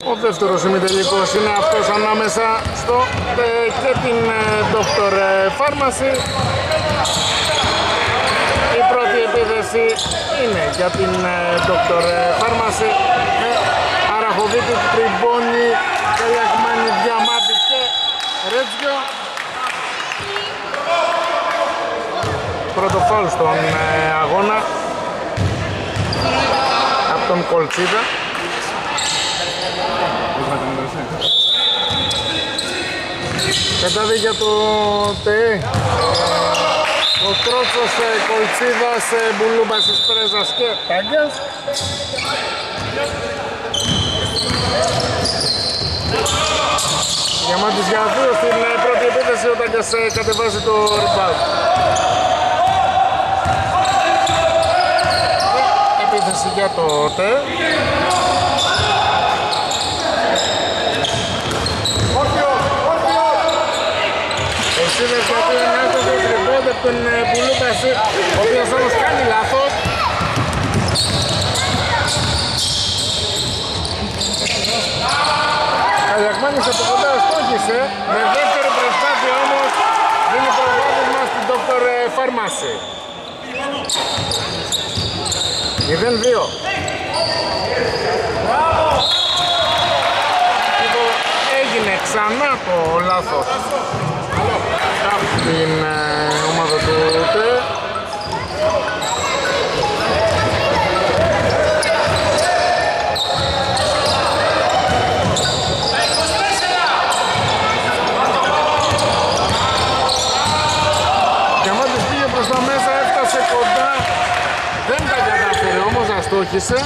Ο δεύτερος ημιτελικός είναι αυτός ανάμεσα στο και την Dr. Pharmacy. Η πρώτη επίθεση είναι για την Dr. Pharmacy με Αραχοβίτη, Τριμπόνη, Καλιακμάνη, Διαμάτη και Ρέτζιο. Πρώτο φάουλ στον αγώνα από τον Κολτσίδα. Πετάδει για το ΤΕ. Ο Τρότσος, Κολτσίδας, Μπουλούμπας, Πρέζας και Τάγκας. Διαμάτης για δύο στην πρώτη επίθεση, ο Τάγκας κατεβάζει το rebound. Επίθεση για το ΤΕ. Κολτσίδας για δύο είναι άστοχος, rebound από τον Μπουλούμπας, ο οποίος όμως κάνει λάθος. Καλιακμάνης από κοντά στόχισε, με δεύτερη προσπάθεια όμως δίνει προβάδισμα στην Dr. Pharmacy. 0-2. Έγινε ξανά το λάθος από την ομάδα του ΤΕ. Διαμάντης πήγε προς τα μέσα, έφτασε κοντά, δεν τα κατάφερε όμως, αστόχησε.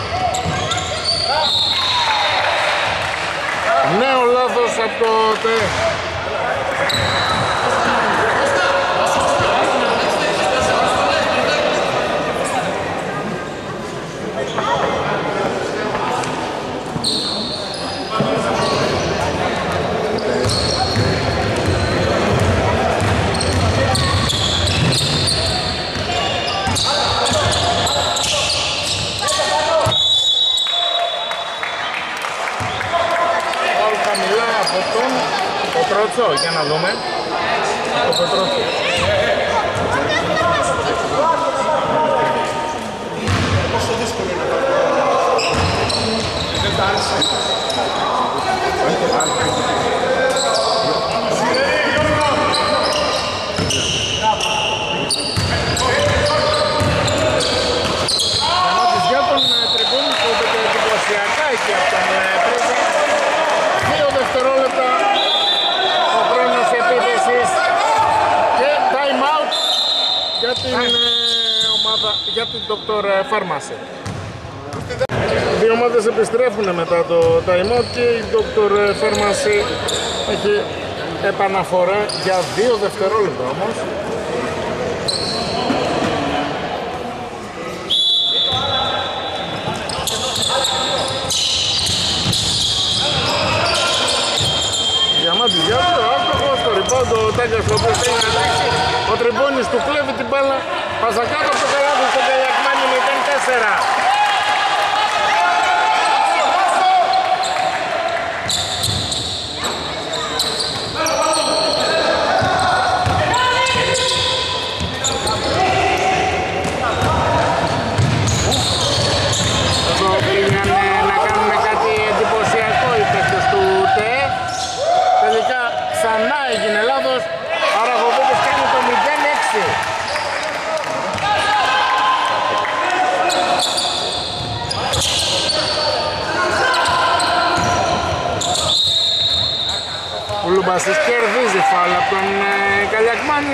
Νέο λάθος από το ΤΕ. Για να δούμε το Πετρότσο. Πόσο δύσκολο είναι δεν τα άρεσε. Για τον Τριμπούνη που είπε εντυπωσιακά εκεί από τον Πρέζα. 2 δευτερόλεπτα για την ομάδα, για την Dr. Pharmacy. Δύο ομάδες επιστρέφουν μετά το time out και η Dr. Pharmacy έχει επαναφορά για 2 δευτερόλεπτα όμως. Διαμάντης για το άστοχο, στο rebound ο Τάγκας ο οποίος θέλει να αλλάξει. Ο Τριμπόνης του κλέβει την μπάλα, πάσα κάτω από το καλάθι στον Καλιακμάνη 0-4. Εδώ πήγαν να κάνουν κάτι εντυπωσιακό οι παίκτες του ΤΕ. Τελικά ξανά έγινε λάθος, άρα ο Βίτης κάνει το 0-6. Ο Λουμπασής κερδίζει φάουλ από τον Καλιακμάνη.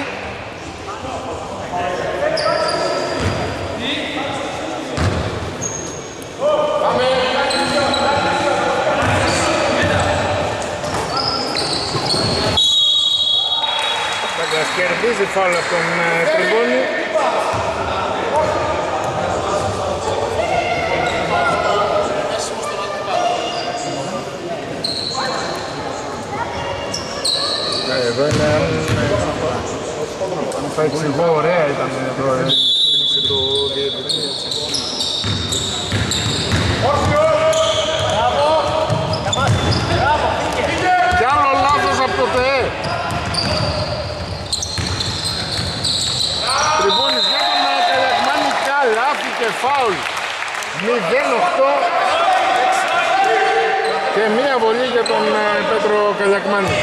Κερδίζει φάουλ από τον Τριμπόνη. Εδώ είναι αν θα εξηγώ, ωραία ήταν εδώ η κίνηση του διαιτητή. και φάουλ. 0-8 και μία βολή για τον Πέτρο Καλιακμάνη.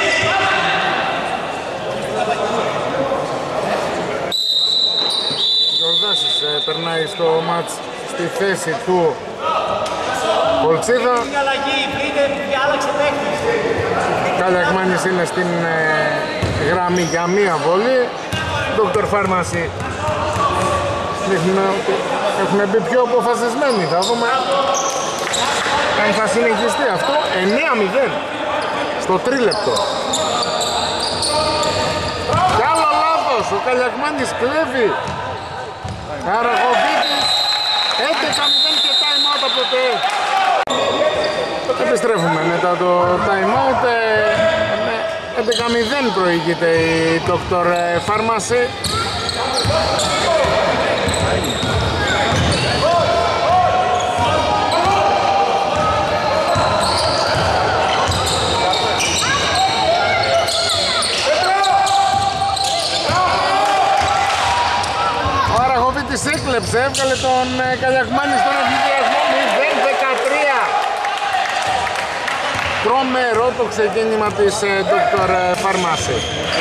Γιορδάσης περνάει στο μάτς στη θέση του Πολτσίδα. Καλιακμάνης είναι στην γραμμή για μία βολή. Dr. Pharmacy δείχνουν ότι έχουν μπει πιο αποφασισμένοι. Θα δούμε αν θα συνεχιστεί αυτό. 9-0 στο τρίλεπτο. Κι άλλο λάθος, ο Καλιακμάνης κλέβει. Καραγοβίτης 11-0 και time out από το ΤΕ. Επιστρέφουμε μετά το time out. 11-0 προηγείται η Dr. Pharmacy. Ο Αραγοβίτης έκλεψε, έβγαλε τον Καλιακμάνη στον ευθυδιασμό. 0-13. Τρομερό το ξεκίνημα της Dr. Pharmacy.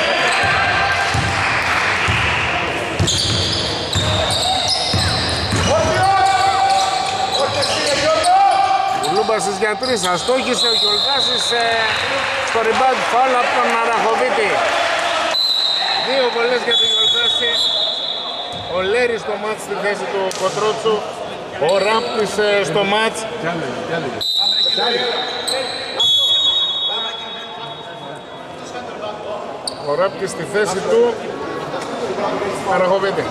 Ο Λούμπασης για 3, αστόχησε ο Γιολγάσης στο rebound foul από τον Αραγοβίτη. 2 βολές για τον Γιολγάση. Ο Λέρης στο μάτς στη θέση του Κοτρότσου. Ο Ράμπτης στο μάτς. Ο Ράμπτης στη θέση του Αραγοβίτη.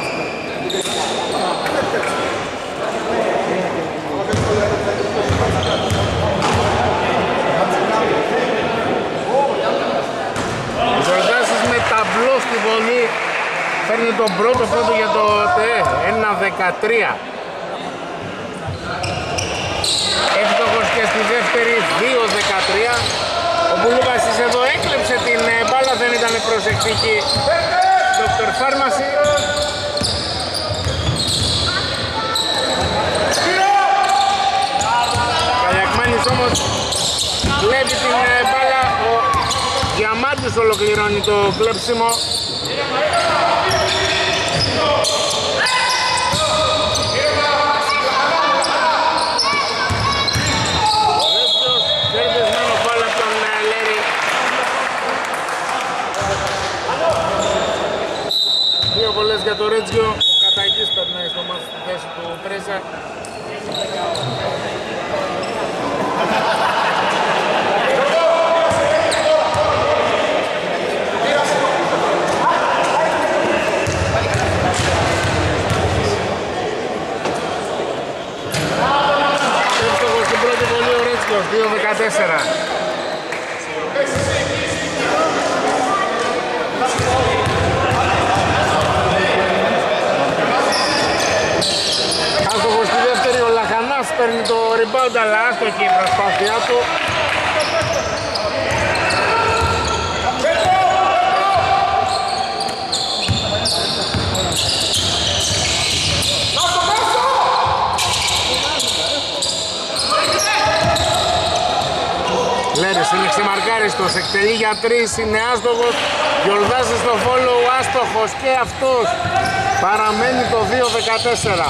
Ο Ζορδάσης με ταμπλό στη βολή φέρνει τον πρώτο φόντο για το ΤΕ. 1-13. Εύστοχος και στη δεύτερη 2-13. Ο Μπουλούβασης εδώ έκλεψε την μπάλα, δεν ήταν προσεκτική. Dr. Pharmacy. Καλιακμάνης όμως βλέπει την μπάλα. Ο Διαμάντης ολοκληρώνει το κλέψιμο. Για το Ρέτζιο, ο Καταγής περνάει στο μάτι στη θέση του Πρέζα. Εύστοχος στην πρώτη βολή ο Ρέτζιος, 2-14. Άστοχος στη δεύτερη, ο Λαχανάς παίρνει το rebound, αλλά άστοχη η προσπάθειά του. Λέρης είναι ξεμαρκάριστος, εκτελεί για 3, είναι άστοχος. Γιορδάζει στο follow, άστοχος και αυτός. Παραμένει το 2-14.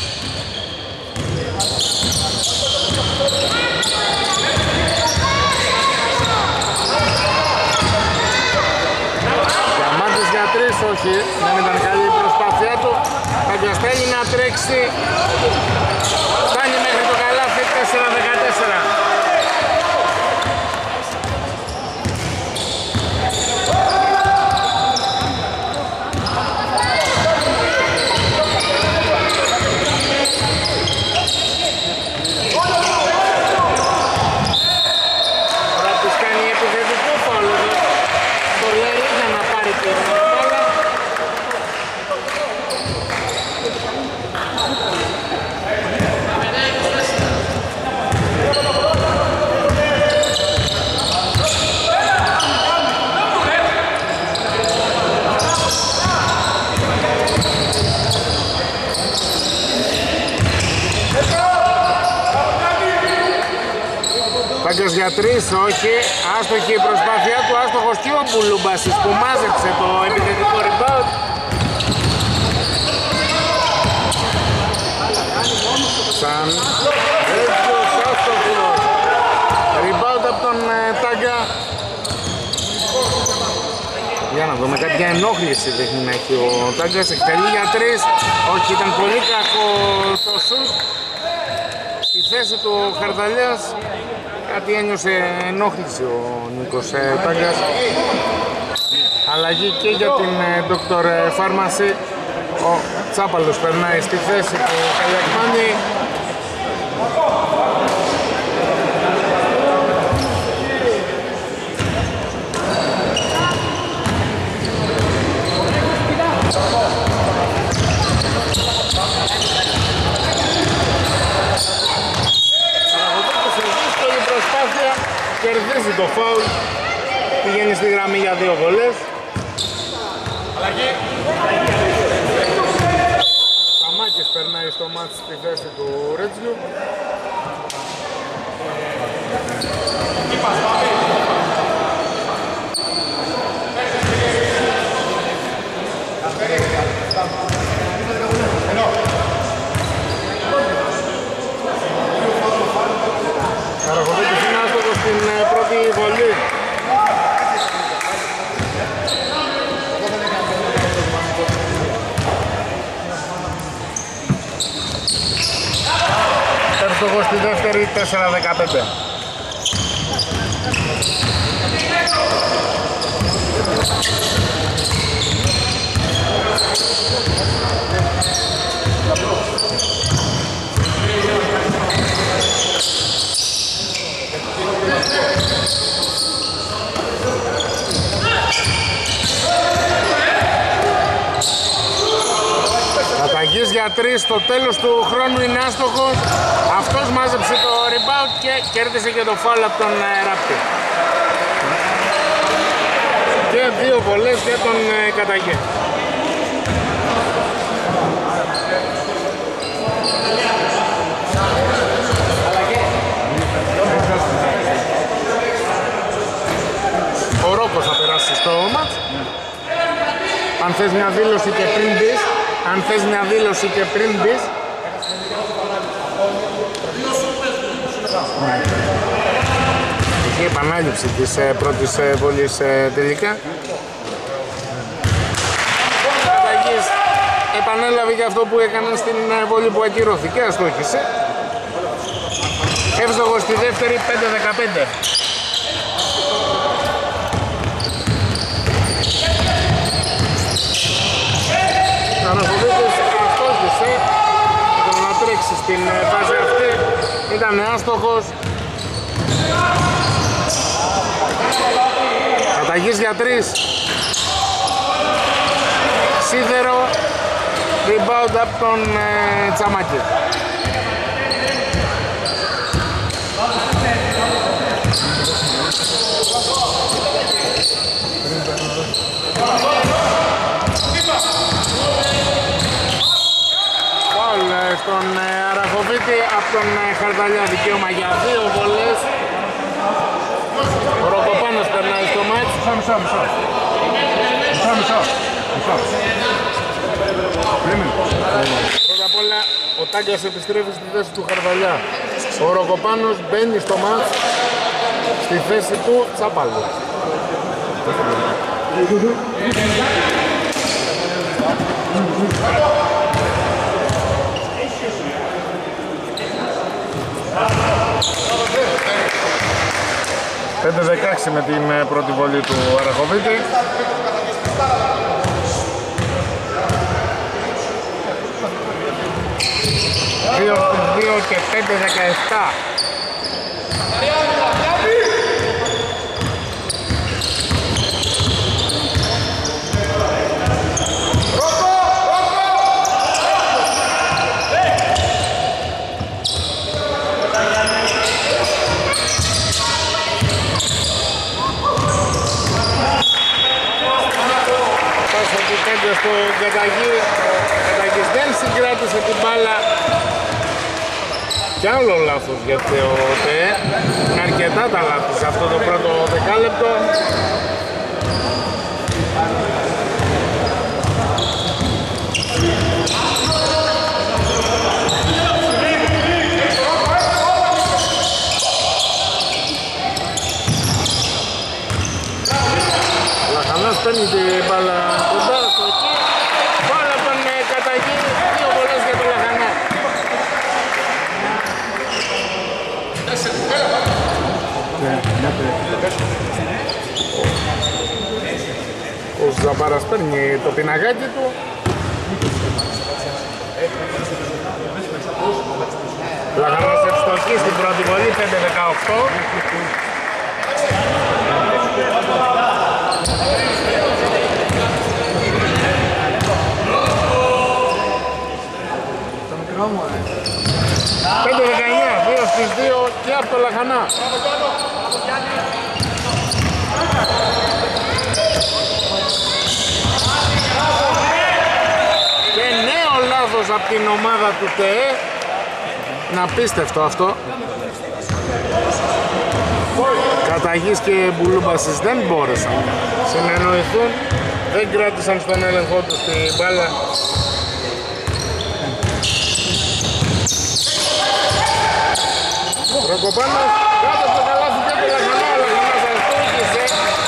Διαμάντης για 3, όχι, δεν ήταν καλή η προσπάθειά του. Παγκιαστέλει να τρέξει. Φτάνει μέχρι το καλάθι, 4-14. Τάγκας για 3, όχι, άστοχη η προσπάθειά του, άστοχος και ο Μπουλούμπασης που μάζεψε το επιθετικό rebound. Σαν τέτοιος άστοχος rebound από τον Τάγκα. Για να δούμε, κάποια ενόχληση δείχνει να έχει ο Τάγκας, εκτελεί για 3, όχι, ήταν πολύ κακό το σουτ. Στη θέση του Χαρδαλιάς κάτι ένιωσε ενόχληση ο Νίκος Τάγκας. Αλλαγή και για την Dr. Pharmacy. Ο Τσάπαλος περνάει στη θέση του Καλιακμάνη. Κερδίζει το φάουλ, πηγαίνει στη γραμμή για 2 βολές. Σαμάκης περνάει στο μάτς στη θέση του Ρέτζιου. Καραχοβίτης είναι άστοχος στην πρώτη βολή. Εύστοχος στη δεύτερη, 4-15. Καταγής για 3 στο τέλος του χρόνου, είναι άστοχος. Αυτός μάζεψε το rebound και κέρδισε και το foul από τον Ράπτη. Και 2 βολές για τον Καταγή. Ο Ρόκος θα περάσει στο μάτς. Αν θες μια δήλωση και πριν μπεις, Είχε επανάληψη της πρώτης βολής τελικά. Καταγής επανέλαβε και αυτό που έκανε στην βολή που ακυρώθηκε, αστόχησε. Εύστοχος στη δεύτερη, 5-15. Καραχοβίτης αστόχησε, ήθελε να τρέξει στην φάση αυτή, ήταν άστοχος. Καταγής για 3. Σίδερο, rebound από τον Τσαμάκη. Στον Αραχοβίτη από τον Χαρδαλιά, δικαίωμα για 2 βολές. Ο Ροκοπάνος περνάει στο μάτς. Μισό. Πρώτα απ' όλα ο Τάγκας επιστρέφει στη θέση του Χαρδαλιά. Ο Ροκοπάνος μπαίνει στο μάτς στη θέση του Τσάπαλου. «5-16» με την πρώτη βολή του Αραχοβίτη. «2 και 5-17». Στο Καταγής δεν συγκράτησε την μπάλα. Κι άλλο λάθος για το ΤΕ, είναι αρκετά τα λάθη σε αυτό το πρώτο δεκάλεπτο. Λαχανάς παίρνει την μπάλα κοντά στο εκεί, μπάλα τον καταγεί, 2 βολές για τον Λαχανά. Ο Ζαμπάρας παίρνει το πιναγάκι του. Λαχανάς ευστοχή στην πρώτη βολή, 5-18. Πέντε 19, 2 στις 2 και από το Λαχανά. Και νέο λάθος από την ομάδα του ΤΕ. Είναι απίστευτο αυτό. Καταγής και Μπουλούμπασης δεν μπόρεσαν να συνεννοηθούν. Δεν κράτησαν στον έλεγχό τους την μπάλα. Ροκοπάνος κάτω από το καλάθι και το Λαχανά. Ο Λαχανάς αστόχησε.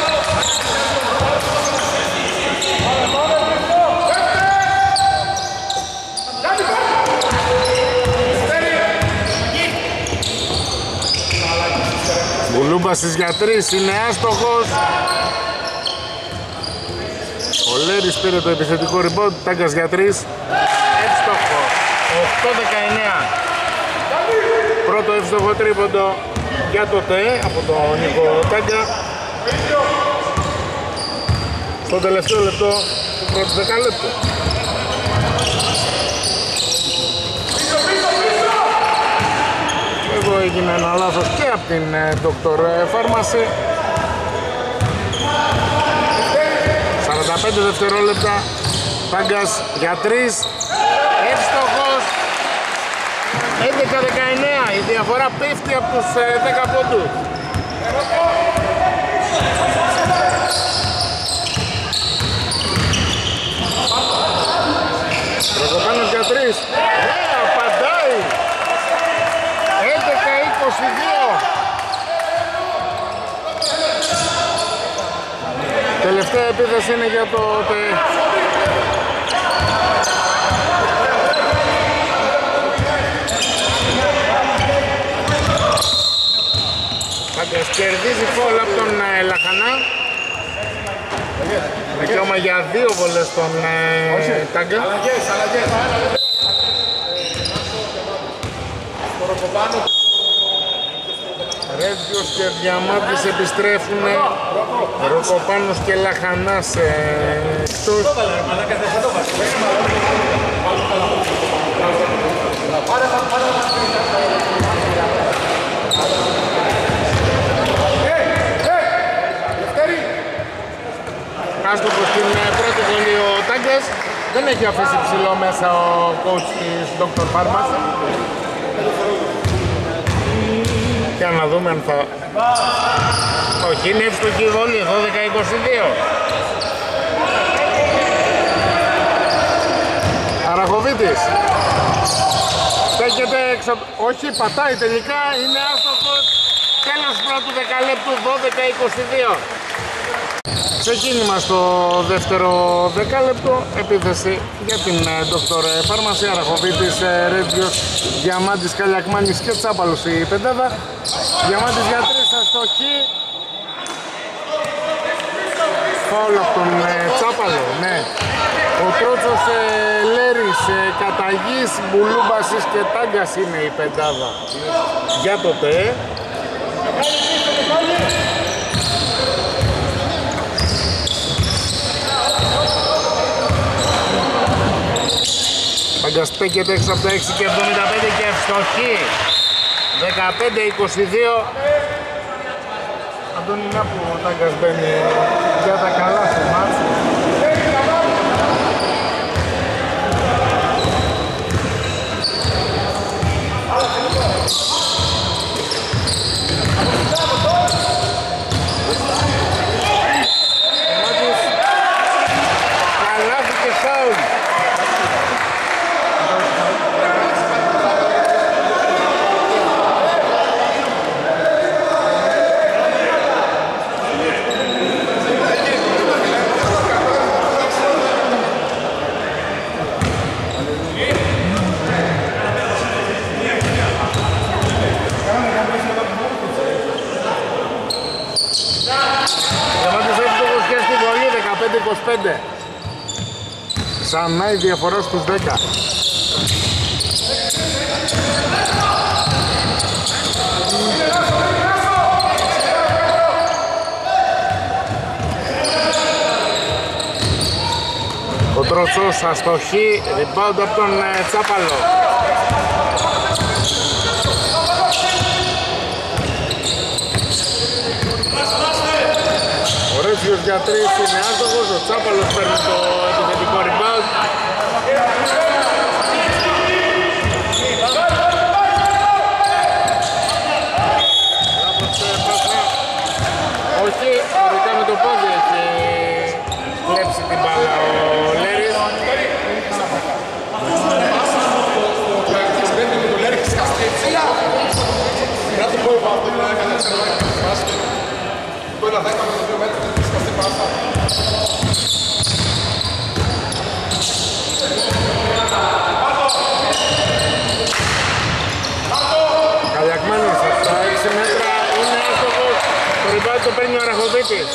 Μπουλούμπασης για 3 είναι άστοχος. Ο Λέρης πήρε το επιθετικό rebound, Τάγκας για 3. Εύστοχο, 8-19. Πρώτο εύστοχο τρίποντο για το ΤΕ από τον Νίκο Τάγκα. Στο τελευταίο λεπτό του πρώτου δεκαλέπτου. Εδώ έγινε ένα λάθος και από την Dr. Pharmacy. 45 δευτερόλεπτα. Τάγκας για 3. Εύστοχος. 11-19. Η διαφορά πέφτει από τους 10 πόντους. Προκοπάνος για 3. Απαντάει. 11-22. Τελευταία επίθεση είναι για το ΤΕ. Τάγκας κερδίζει φόλ από τον Λαχανά. Δικαίωμα για 2 βολές τον Τάγκα. Ρέτζιος και Διαμάντης επιστρέφουν. Ροκοπάνος και Λαχανάς εκτός. Άστοχος στην πρώτη βολή ο Τάγκας. Δεν έχει αφήσει ψηλό μέσα ο coach της Dr. Pharmacy. Για να δούμε αν θα... Όχι, είναι εύστοχη η βολή, 12-22. Αραχοβίτης. Στέκεται έξω... Όχι, πατάει τελικά, είναι άστοχος. Τέλος πρώτου δεκαλέπτου, 12-22. Ξεκίνημα στο δεύτερο δεκάλεπτο, επίθεση για την Dr. Pharmacy. Αραχοβίτης, Ρέτζιος, Διαμάντης, Καλιακμάνης και Τσάπαλος η πεντάδα. Διαμάντης για 3 αστοχή. Φάουλ από τον Τσάπαλο, ναι. Ο Τρότσος, Λέρης, Καταγής, Μπουλούμπασης και Τάγκας είναι η πεντάδα για το ΤΕ. Τάγκας στέκεται έξω από τα 6 και 75 και ευστοχή. 15-22. Αντώνη, να που ο Τάγκας μπαίνει για τα καλά στο μάτς. 25. Ξανά η διαφορά στους 10. Ο Τρώτσος αστοχή, rebound από τον Τσάπαλο. Ο Ρέτσιος για 3 είναι άστοχος, ο Τσάπαλος παίρνει το επιθετικό rebound. Όχι, φορικά με το πόδι έχει κλέψει την μπάλα ο Λέρης. Καλιακμένος αυτά, 6 μέτρα, είναι άστοχος. Το rebound το παίρνει ο Αραχοβίτης.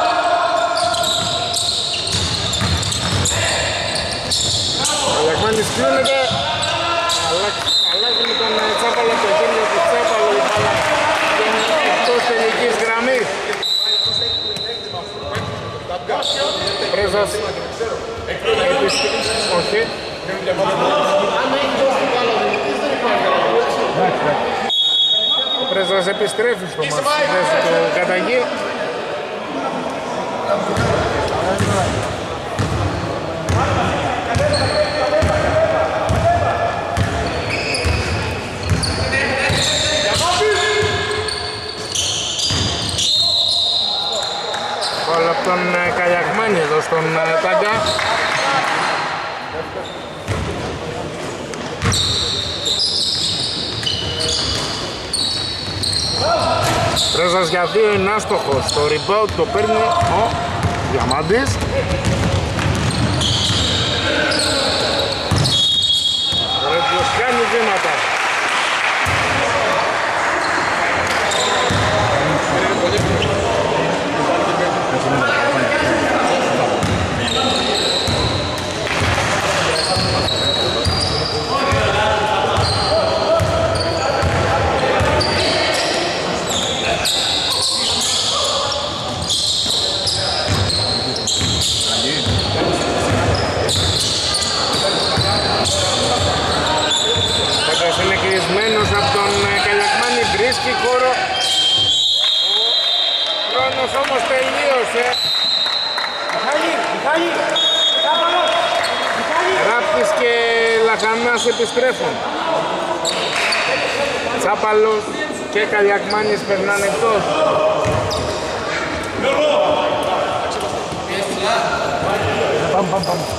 Καλιακμένης κλείνεται, αλλάζει με τον Τσάπαλο το χέρι του Τσάπαλο, η μπάλα είναι εκτός τελικής γραμμής. Πρέζας, όχι. Ο Πρέζας επιστρέφει στο μάτς στη θέση του Καταγή. Φάουλ από τον Καλιακμένη εδώ στον Τάγκα. Πρέζας για 2 είναι άστοχος. Το rebound το παίρνει ο Διαμάντης. Ο Ρέτζιος κάνει βήματα. Είναι κλεισμένος από τον Καλιακμάνη, βρίσκει χώρο. Ο χρόνος όμως τελείωσε. Ράπτης και Λαχανάς επιστρέφουν. Τσάπαλος και Καλιακμάνης περνάνε εκτός. Πάμε.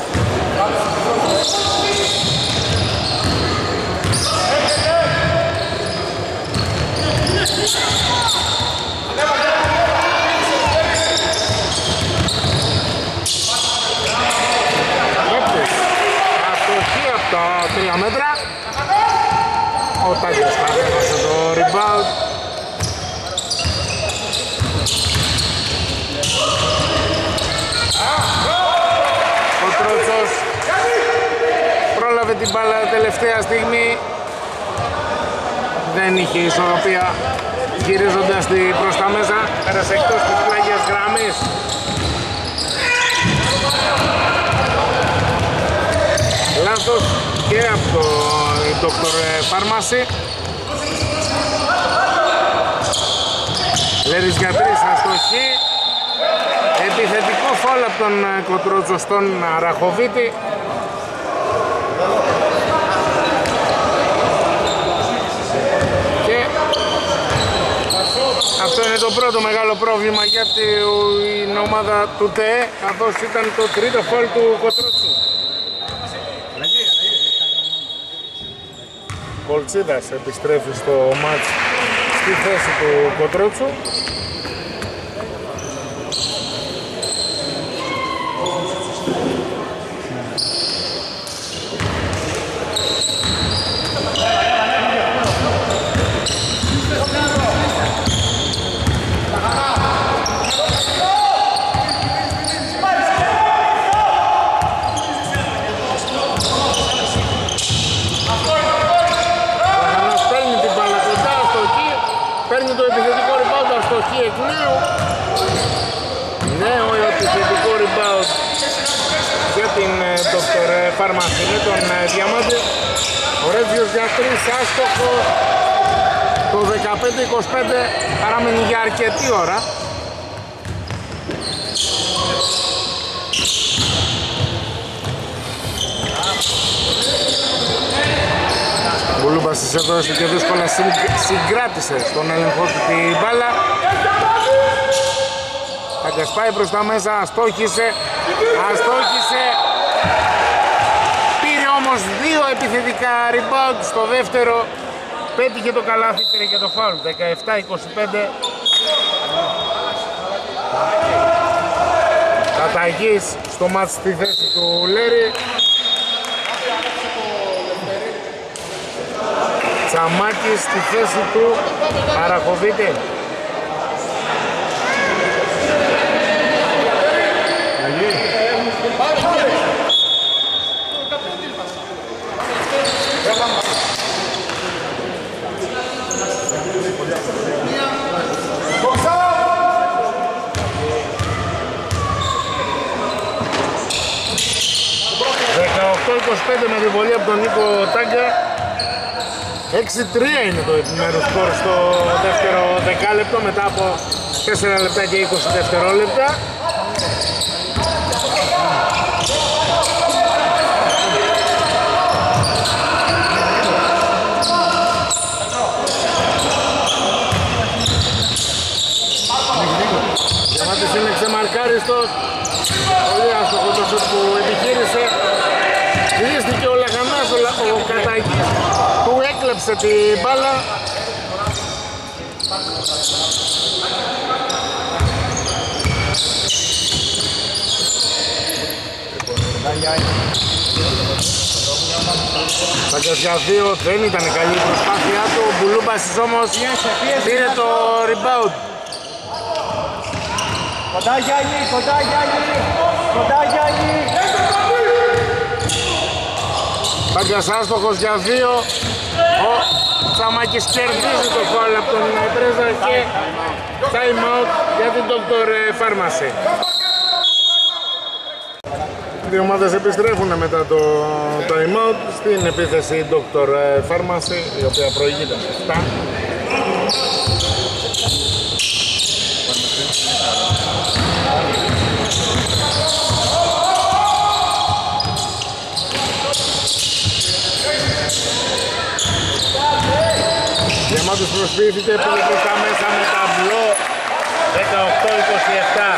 Αστοχή από τα 3 μέτρα. Ο Τάγκας θα έβασε το rebound. Ο Τρώτσος πρόλαβε την μπάλα τελευταία στιγμή. Δεν είχε ισορροπία γυρίζοντας προς τα μέσα. Πέρασε εκτός της πλάγιας γραμμής. Λάθος και από τον Δόκτωρ Φάρμαση. Λέρης για 3 αστοχή. Επιθετικό φάουλ από τον Κοτρότσο στον Αραχοβίτη. Και αυτό είναι το πρώτο μεγάλο πρόβλημα για την ομάδα του ΤΕ, καθώς ήταν το τρίτο φάουλ του Κοτρότσου. Κολτσίδας επιστρέφει στο μάτς στη θέση του Κοτρότσου. Dr. Pharmacy με τον Διαμάντη. Ο Ρέτζιος για 3, άστοχο. Το 15-25 παραμένει για αρκετή ώρα. Μπουλούμπασης εδώ έστω και δύσκολα συγκράτησε στον έλεγχο του την μπάλα. Τάγκας πάει προς τα μέσα, αστόχησε. Πήρε όμως 2 επιθετικά rebound στο δεύτερο. Πέτυχε το καλάθι, πήρε και το φάουλ. 17-25. Καταγής στο μάτς στη θέση του Λέρη. Τσαμάκης στη θέση του Αραχοβίτη. Με τη βολή από τον Νίκο Τάγκα. 6-3 είναι το επιμέρους σκορ στο δεύτερο δεκάλεπτο μετά από 4 λεπτά και 20 δευτερόλεπτα. Διαμάτης είναι ξεμαρκάριστος. Πολύ άστοχο το σουτ που επιχείρησε. Γυρίστηκε ο Λαχανάς, ο Καταγής που έκλεψε την μπάλα. Τάγκας για 2, δεν ήταν καλή η προσπάθειά του. Ο Μπουλούμπασης όμως πήρε το rebound. Κοντά Γιάννη, κοντά Γιάννη, κοντά Γιάννη. Τάγκας άστοχος για 2. Ο Τσαμάκης κερδίζει το φάουλ από τον Πρέζα και time out για την Dr. Pharmacy. Οι δύο ομάδες επιστρέφουν μετά το time out στην επίθεση Dr. Pharmacy, η οποία προηγείται 7. Διαμάντης προσποιήθηκε, πήγε προς τα μέσα με ταμπλό 18-27.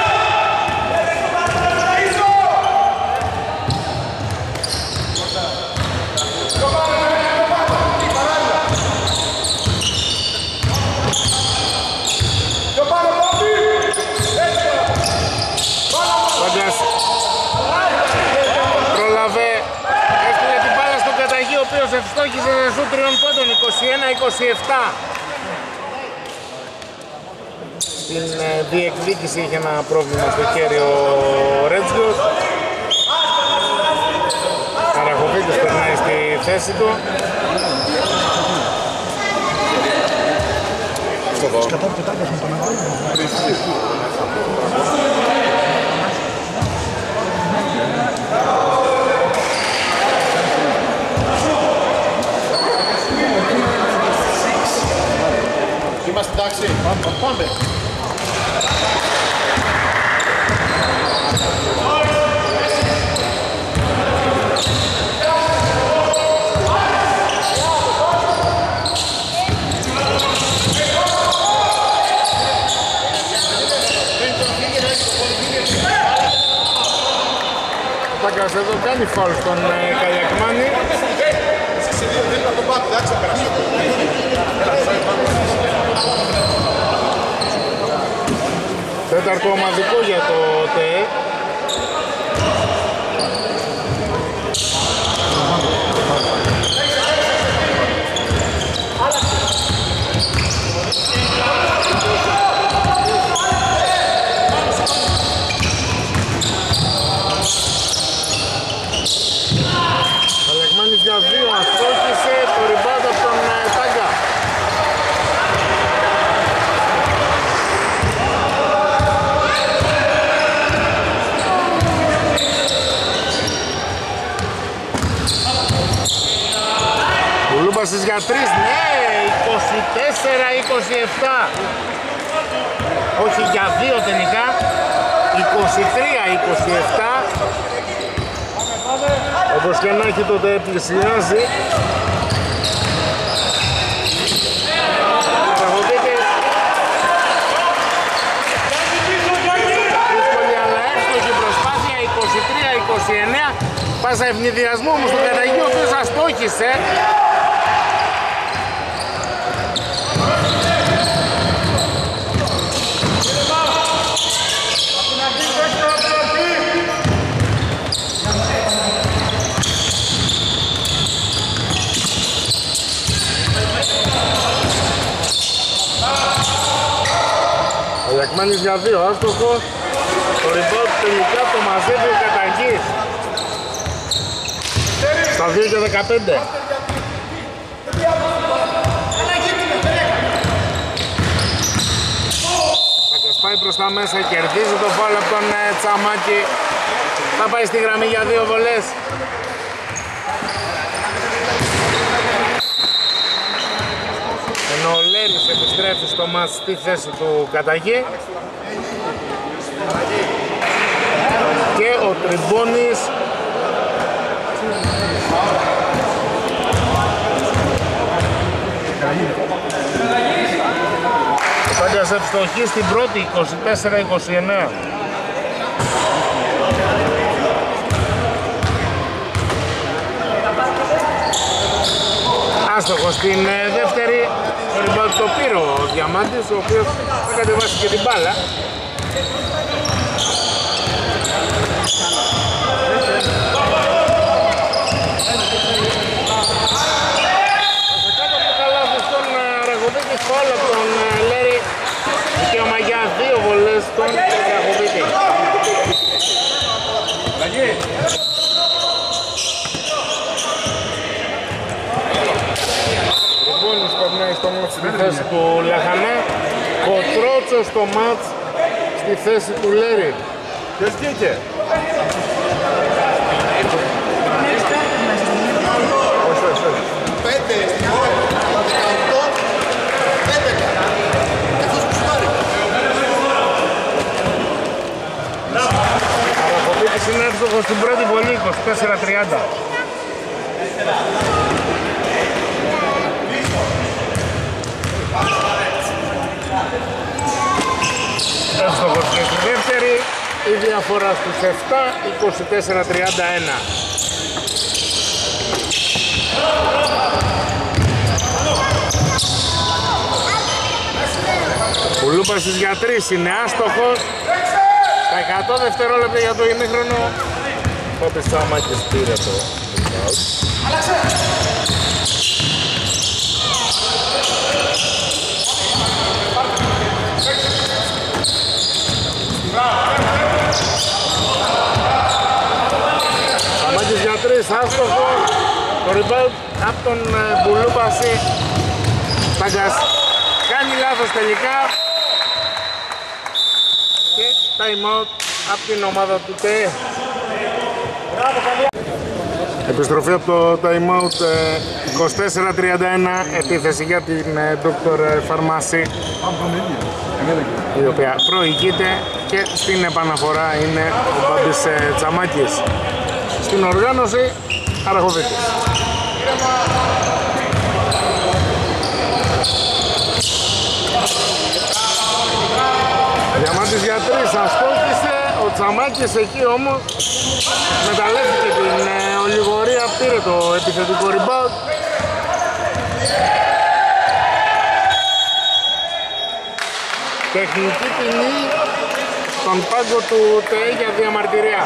Πάντας πρόλαβε, έστειλε την μπάλα στον Καταγή, ο οποίος ευστόχησε σου 3 πόντων, 21-27. Στην διεκδίκηση είχε ένα πρόβλημα στο χέρι ο Ρέτζιος. Αραχοβίτης περνάει στη θέση του. Είμαστε εντάξει, πάμε. Ο Τάκας εδώ κάνει φάουλ στον Καλιακμάνη. Τέταρτο ομαδικό για το ΤΕ. Καλιακμάνης για 2 αστόχησε, το rebound από τον Τάγκα. Πούλουπασης για 3, ναι, 24-27. Όχι για 2 τελικά, 23-27. Όπως και να έχει τότε πλησιάζει. Δύσκολη αλλά εύστοχη προσπάθεια, 23-29. Πάσα ευνηδιασμού μου στον Καταγί, ο οποίος αστόχησε. Ο Γιακμάνης για 2, άστοχος. Το rebound τελικά το μαζεύει ο Καταγής. Στα 2 και 15. Σάκας πάει προς τα μέσα, κερδίζει το φάουλ από τον Τσαμάκη. Θα πάει στη γραμμή για 2 βολές. Ενώ ο Λέρης επιστρέφει στο μάτς στη θέση του Καταγή. Και ο Τριμπώνης ο Πάντιας ευστοχή στην πρώτη, 24-29. Άστοχο στην δεύτερη, το rebound το πήρε ο Διαμάντης, ο οποίος θα κατεβάσει και την μπάλα. Φάουλ από τον Λέρη, δικαίωμα για 2 βολές στον Ραχοβίτη. Λοιπόν, περνάει στο μάτς στη θέση του Λαχανέ, ο Τρότσος στο μάτς στη θέση του Λέρη. Ποιος βγήκε? Είναι εύστοχος στην πρώτη βολή, 24-30. Εύστοχος και στη δεύτερη, η διαφορά στους 7, 24-31. Πουλούπασης για 3 είναι άστοχος. Τα 100 δευτερόλεπτα για το ημίχρονο. Ο Τσαμάκης πήρε το foul. Τσαμάκης για 3, άστοχο. Το rebound από τον Πουλούπαση. Πάγκας κάνει λάθος τελικά. Και time out από την ομάδα του ΤΕ. Επιστροφή από το time out, 24-31, επίθεση για την Dr. Pharmacy, η οποία προηγείται και στην επαναφορά είναι ο Μπάμπης Τσαμάκης. Στην οργάνωση Αραχοβίτης. Διαμάντης για 3, αστόχησε, ο Τσαμάκης εκεί όμως μεταλλεύτηκε την ολιγορία, πήρε το επιθετικό rebound. Τεχνική ποινή στον πάγκο του ΤΕ για διαμαρτυρία.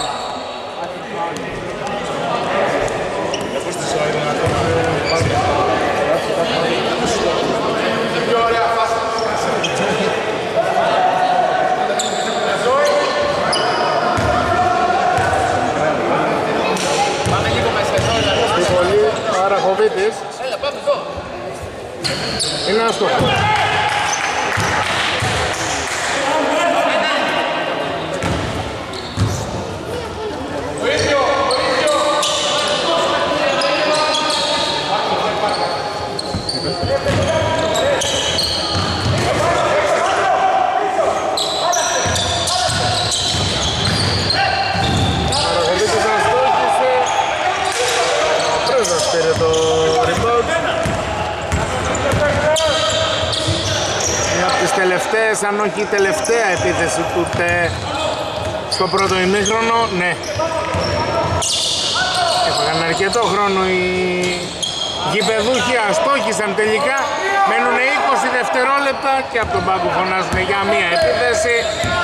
Αραχοβίτης. Είναι άστοχο. rebound. Είναι από τις τελευταίες, αν όχι η τελευταία επίθεση του ΤΕ στο πρώτο ημίχρονο, ναι. Έφαγαν αρκετό χρόνο οι γηπεδούχοι, αστόχησαν τελικά. Μένουν 20 δευτερόλεπτα και από τον πάγκο φωνάζουν για μία επίθεση.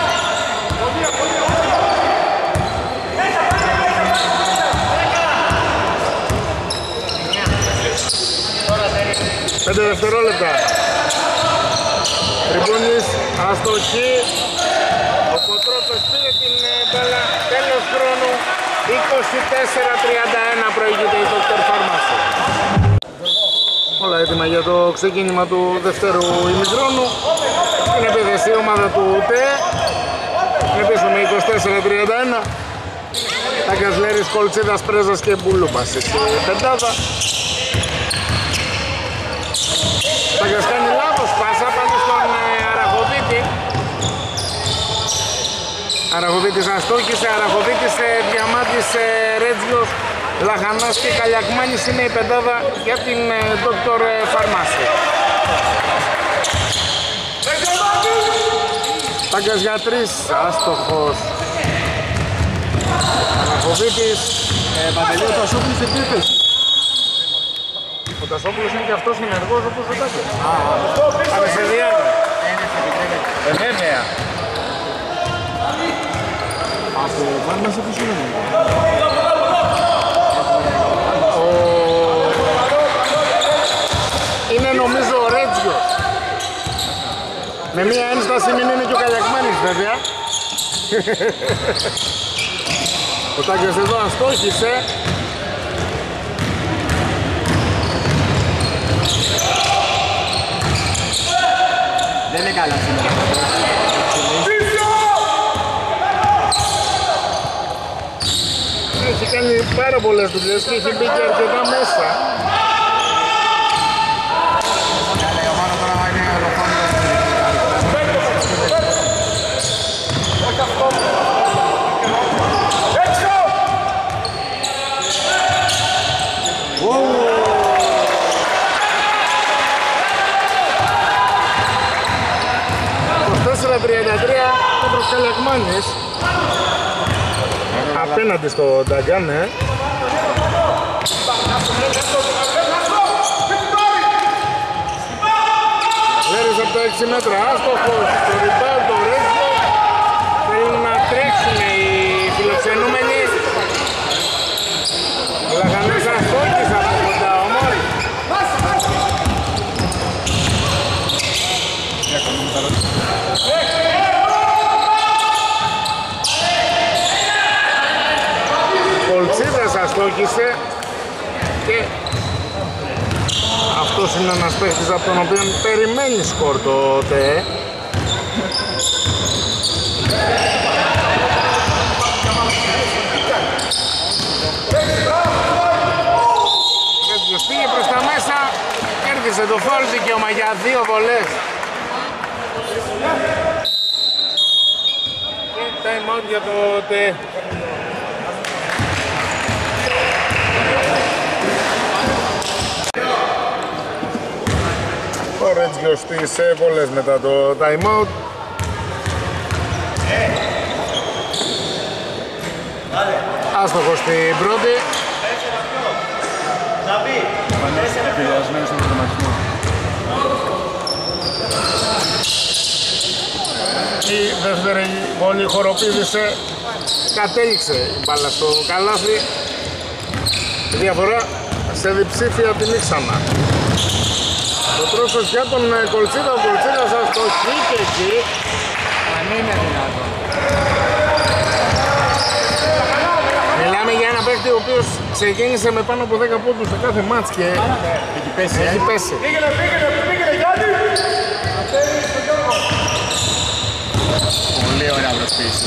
Πέντε δευτερόλεπτα. Τριμπούνης, αστοχή. Ο Κοτρότσος πήρε την μπάλα. Τέλος χρόνου. 24-31 προηγείται η Dr. Pharmacy. Όλα έτοιμα για το ξεκίνημα του δεύτερου ημιχρόνου. Στην επίθεση η ομάδα του ΤΕ. Είναι πίσω με 24-31. Τάγκας, Λέρης, Κολτσίδας, Πρέζας και Μπουλούμπας στη πεντάδα. Τάγκας κάνει λάθος πάσα πάνω στον Αραχοβίτη. Αραχοβίτης αστόχησε, Αραχοβίτης, Διαμάτης, Ρέτζιος, Λαχανάς και Καλιακμάνης είναι η πεντάδα για την Dr. Pharmacy. Τάγκας για 3, άστοχος. Αραχοβίτης. Παντελή, ο Τασόπουλος σε επίθεση. Ο Τασόπουλος είναι και αυτός ενεργός όπως ο Τάγκας. Πάμε σε διάρκεια. Βέβαια. Από Pharmacy πίσω είναι. Είναι νομίζω ο Ρέτζιος. Με μία ένσταση μην είναι και ο Καλιακμάνης βέβαια. Ο Τάγκας εδώ αστόχησε. Δεν είναι καλά σήμερα. Έχει κάνει πάρα πολλές δουλειές και έχει μπει και αρκετά μέσα. Η ομάδα τώρα είναι ολοφάνητα. Το 4-33 ο Καλιακμάνης απέναντι στο Νταγκάν, ναι. Λέρης από τα 6 μέτρα, άστοχος, το rebound, το Ρέτζιο. Θέλουν να τρέξουν οι φιλοξενούμενοι. Ο Λαχανής αστόχης από κοντά όμως. Κολτσίδας αστόχησε και αυτός είναι ένας παίκτης από τον οποίο περιμένει σκορ το ΤΕ. Πήγε προς τα μέσα, κέρδισε το φάουλ, δικαίωμα για 2 βολές. Και time out για το ΤΕ. Ο Ρέτζιος στις βολές μετά το time out. Άστοχος στην πρώτη. Επηρεασμένος από τον ματισμό. Η δεύτερη βολή χοροπήδησε, κατέληξε η μπάλα στο καλάθι. Η διαφορά σε διψήφια την ήξανα. Ο τρόσος για τον Κολτσίδα, ο Κολτσίδας αστοχή και εκεί. Αν είναι δυνατόν. Μιλάμε για ένα παίκτη ο οποίος ξεκίνησε με πάνω από 10 πόντους σε κάθε μάτς και Έχει πέσει. έχει πέσει. Πολύ ωραία προσποίηση.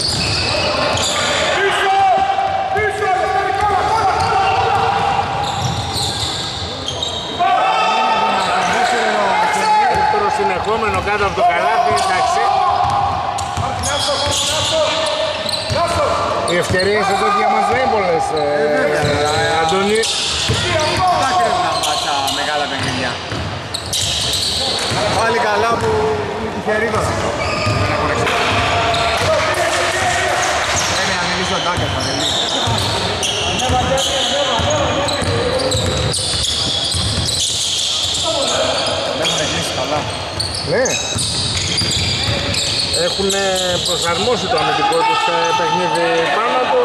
Δεύτερο συνεχόμενο κάτω από το καλάθι, εντάξει. Οι ευκαιρίες σε τέτοια μας δεν είναι πολλές, Αντώνη. Τα κρύβει να πάει. χέρι εδώ. Δεν έχω ρεξί. Πρέπει να μιλήσει ο Ντάκας, θα μιλήσει. Δεν έχουν κλείσει καλά. Ναι. Έχουν προσαρμόσει το αμυντικό τους παιχνίδι πάνω του.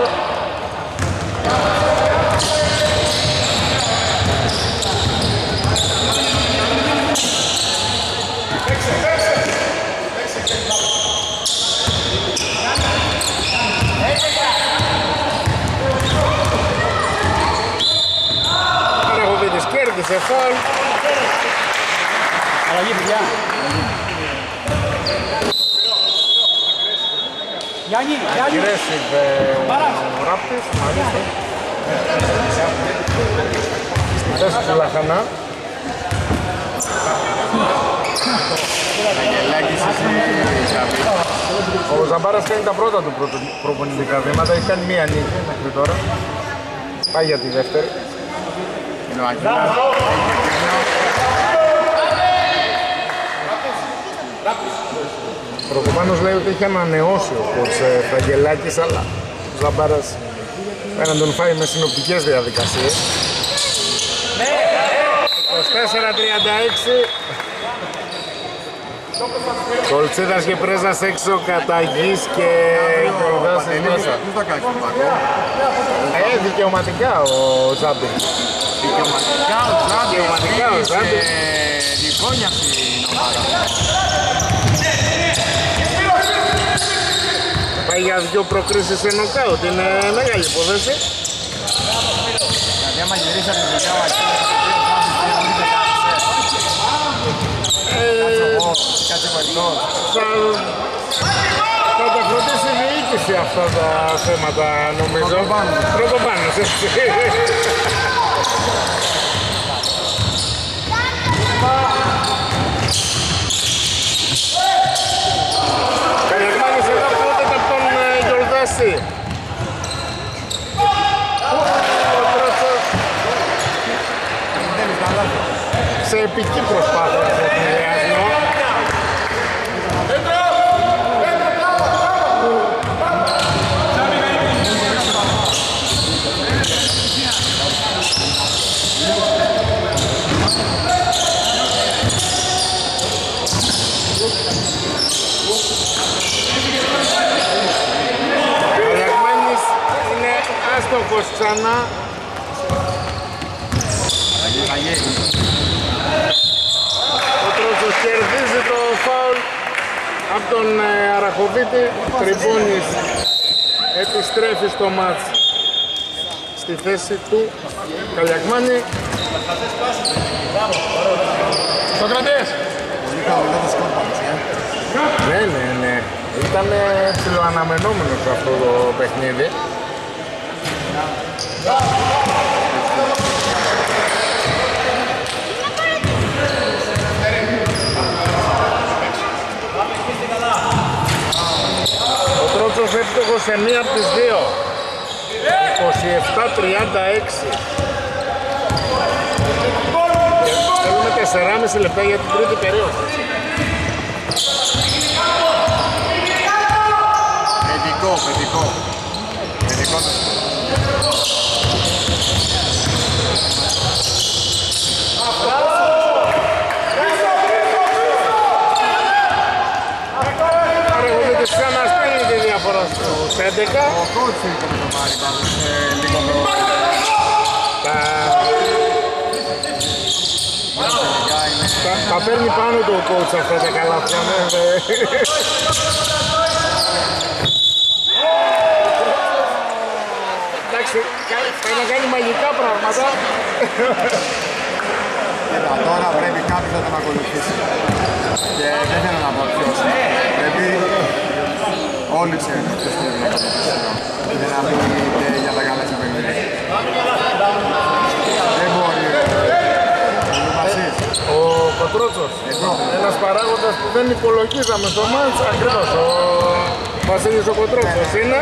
Αραχοβίτης κέρδισε φάουλ. Αλλαγή, παιδιά. Γιάννη, Aggressive ο Ράπτης, μάλιστα. Στη θέση του Λαχανά. Ο Ζαμπάρας κάνει τα πρώτα του προπονητικά βήματα, έχει κάνει μία νίκη μέχρι τώρα. Πάει για τη δεύτερη. Είναι ο Αγγελάς. Προηγουμένως λέει ότι είχε ανανεώσει ο κότς Φραγκελάκης, αλλά ο Ζαμπάρας πάει να τον φάει με συνοπτικές διαδικασίες. 24-36. Κολτσίδας και Πρέζας έξω, Καταγής και Γιολδάσης μέσα. Πού θα κάνει το πακό. Δικαιωματικά ο Ζάμπη. Δικαιωματικά ο Ζάμπη. Διχόνια στην ομάδα. Πάει για δύο προκρίσεις σε νοκάουτ, είναι μεγάλη υπόθεση. Δηλαδή άμα γυρίσει από τη δουλειά ο Ακέλος κάτσε παντός. Θα τα φροντίσει η διοίκηση αυτά τα θέματα νομίζω. Πρωτοπάνος, έτσι. Καλιακμάνης εδώ πρώτα από τον Γιολδάση. Σε επική προσπάθεια σε ευνηδιασμό. Καλιακμάνης είναι άστοχος ξανά. Ο Τρότσος κερδίζει το φάουλ από τον Αραχοβίτη. Τριμπούνης επιστρέφει στο μάτς στη θέση του Καλιακμάνη. Σοκρατές! Πολύ καλό το σκορ πάντως, Ναι. Ήταν ψιλοαναμενόμενο σε αυτό το παιχνίδι. Ο Τρότσος εύστοχος σε μία από τις δύο. 27-36. Θέλουμε 4,5 λεπτά για την τρίτη περίοδο. Παιδικό το σκορ. Αραχοβίτης ξαναστέλνει τη διαφορά στους 11. Ο κότσι είχε το πάρει πάνω σε λίγο Τα παίρνει πάνω του ο coach αυτά τα καλάθια. Εντάξει, θα να κάνει μαγικά πράγματα. Κοίτα, τώρα πρέπει κάποιος να τον ακολουθήσει. Και δεν θέλω να πω ποιος. Πρέπει όλοι ξέρουν ποιος πρέπει να ακολουθήσει. Δεν να πει και για τα καλά παιχνίδια. Δεν μπορεί. Ο Κοτρότσος, ένας παράγοντας που δεν υπολογίζαμε στο μάτς, ακριβώς ο Βασίλης ο Κοτρότσος είναι.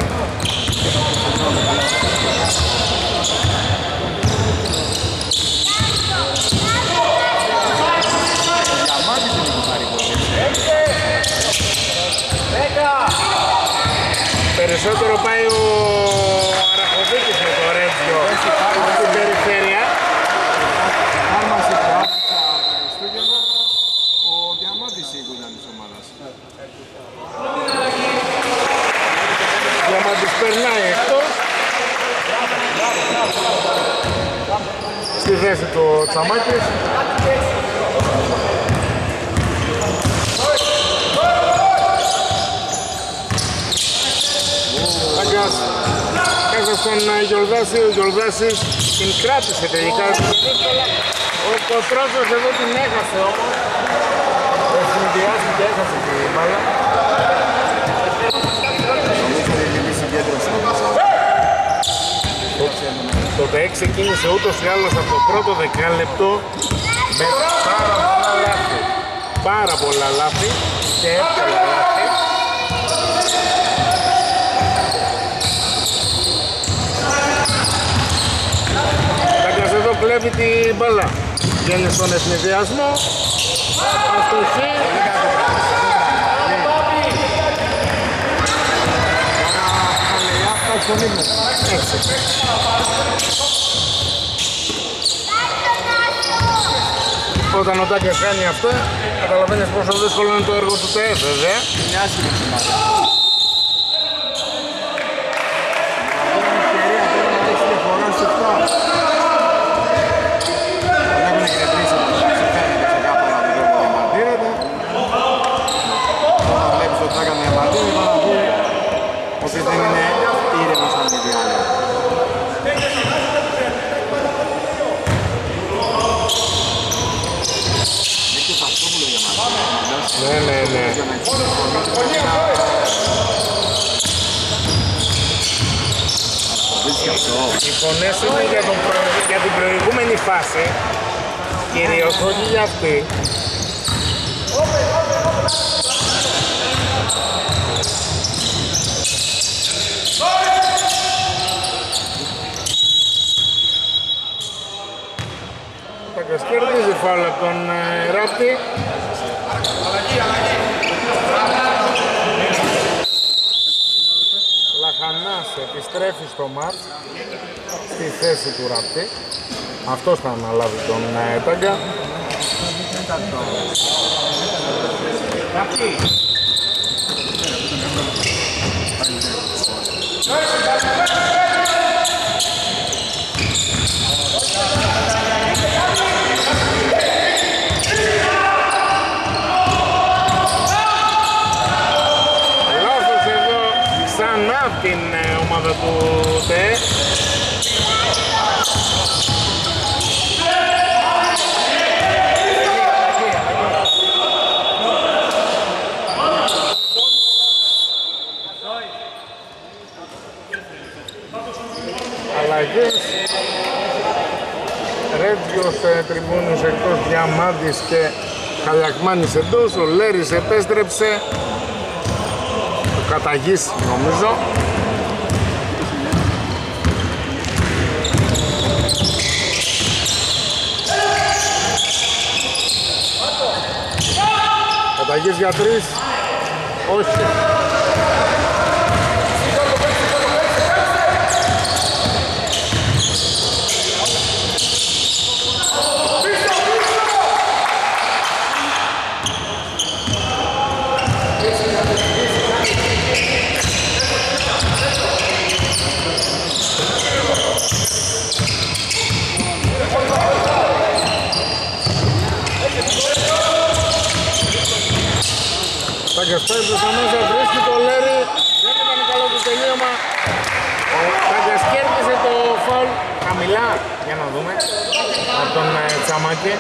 Περισσότερο πάει ο Αραχοβίκης με το Ρέτζιο στην περιφέρεια. Φάρμαση που άφησα Χριστούγεννα, ο Διαμάντης ήταν της ομάδας. Διαμάντης περνάει εκτός. Στη θέση του Τσαμάκης. Τάγκας κάτω στον Γιολδάση, ο Γιολδάσης την κράτησε τελικά. Ο Κοτρόζος εδώ την έχασε όμως. Συνδυάζει και έχασε την μπάλα. Το ΤΕ ξεκίνησε ούτως ή άλλως από το πρώτο δεκάλεπτο με πάρα πολλά λάθη και εύκολα λάθη. Τάγκας εδώ κλέβει την μπάλα, βγαίνει στον ευνηδιασμό, αστοχή. Όταν ο Τάγκας κάνει αυτό, καταλαβαίνεις πόσο δύσκολο είναι το έργο του ΤΕ, βέβαια. Είναι άσχημο σημάδι. Ότι δεν είναι ήρεμος αν μη τι άλλο. Είναι και Παστόπουλο για μας. Ναι. Οι φωνές είναι για την προηγούμενη φάση, κυρίως όχι για αυτή. Τάγκας κερδίζει φάουλ από τον Ράπτη. Λαχανάς επιστρέφει στο μάτς στη θέση του Ράπτη. Αυτός θα αναλάβει τον Τάγκα. Λάθος εδώ ξανά από την ομάδα του ΤΕ. Αλλαγές. Ρέτζιος τριμπούνους εκτός, Διαμάντης και Χαλιακμάνης εντός. Ο Λέρης επέστρεψε. Το καταγής νομίζω. Καταγής για 3. Όχι. Τάγκας πέφτει μέσα, βρίσκει το Λέρι, δεν ήταν καλό το τελείωμα. Ο Τάγκας κέρδισε το φαουλ χαμηλά, για να δούμε, από τον Τσαμάκη.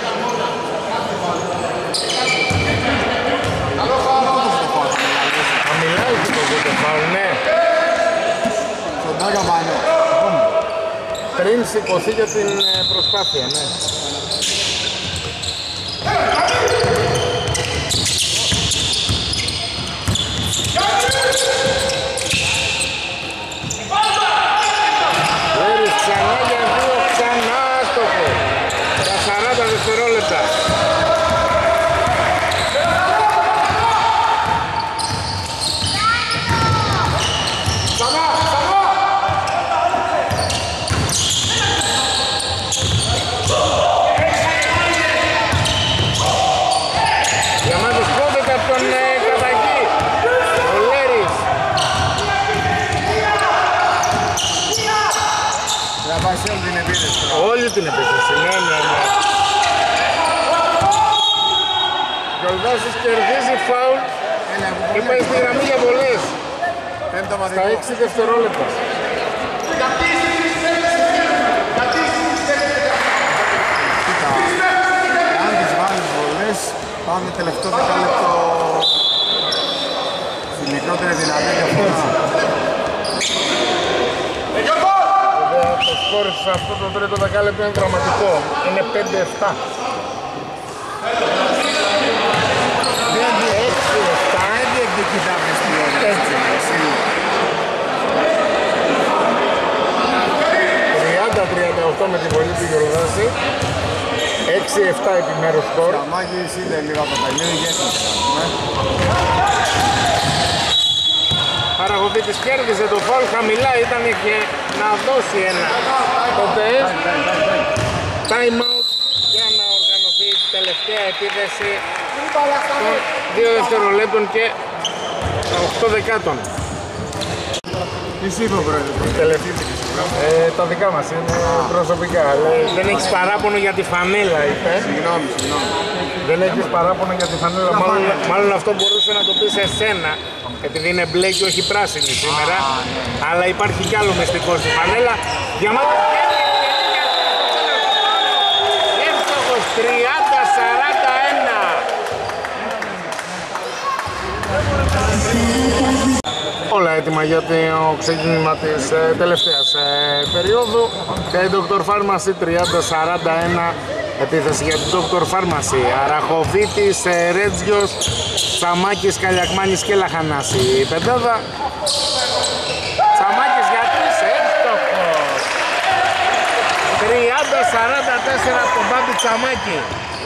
Χαμηλά είχε το φαουλ, ναι. Στον Τάγκα πάνω. Πριν σηκωθεί για την προσπάθεια, ναι. Λέρης ξανά για 2, ξανά άστοχο. Για 40 δευτερόλεπτα. τον Κατακή. Ο Λέρης. Θα πάει σε όλη την επίθεση. Όλη την επίθεση, ναι. Γιολδάσης κερδίζει φάουλ. Είπα στη γραμμή για βολές. Στα 6 δευτερόλεπτα. Αν τις βάλεις βολές, πάμε τελευταίο δεκάλεπτο στη μικρότερη δυνατή διαφορά. Το σκορ σε αυτό το τρίτο δεκάλεπτο είναι δραματικό. Είναι 5-7. 6-7, διεκδικεί θα βρεις πλέον. Έτσι, σίγουρα. 30-38 με τη βολή του Γιολδάση. 6-7 επιμέρους σκορ. Σαμάκης είδε λίγο από το παιχνίδι και έφυγε. Παραγωγήτης κέρδισε το φάουλ χαμηλά, ήταν και να δώσει ένα. Τότε time out για να οργανωθεί η τελευταία επίθεση των 2 δευτερολέπτων και 8 δεκάτων. Τι σου είπε ο πρόεδρος? Τα δικά μας είναι προσωπικά. Δεν έχεις παράπονο για τη φανέλα, είπε. Συγγνώμη. Δεν έχεις παράπονο για τη φανέλα. Μάλλον αυτό μπορούσε να το πει σε εσένα. Επειδή είναι μπλε και όχι πράσινη σήμερα. Αλλά υπάρχει κι άλλο μυστικό στη φανέλα. Διαμάτος εύστοχος 30-41. Όλα έτοιμα για το ξεκίνημα της τελευταίας περίοδου. Και η Dr. Pharmacy 30-41. Επίθεση για την Dr. Pharmacy. Αραχοβίτης, Ρέτζιος, Τσαμάκης, Καλιακμάνης και Λαχανάση. Η πεντάδα. Τσαμάκης για 3, εύστοχος. 30-44 από τον Μπάμπη Τσαμάκη.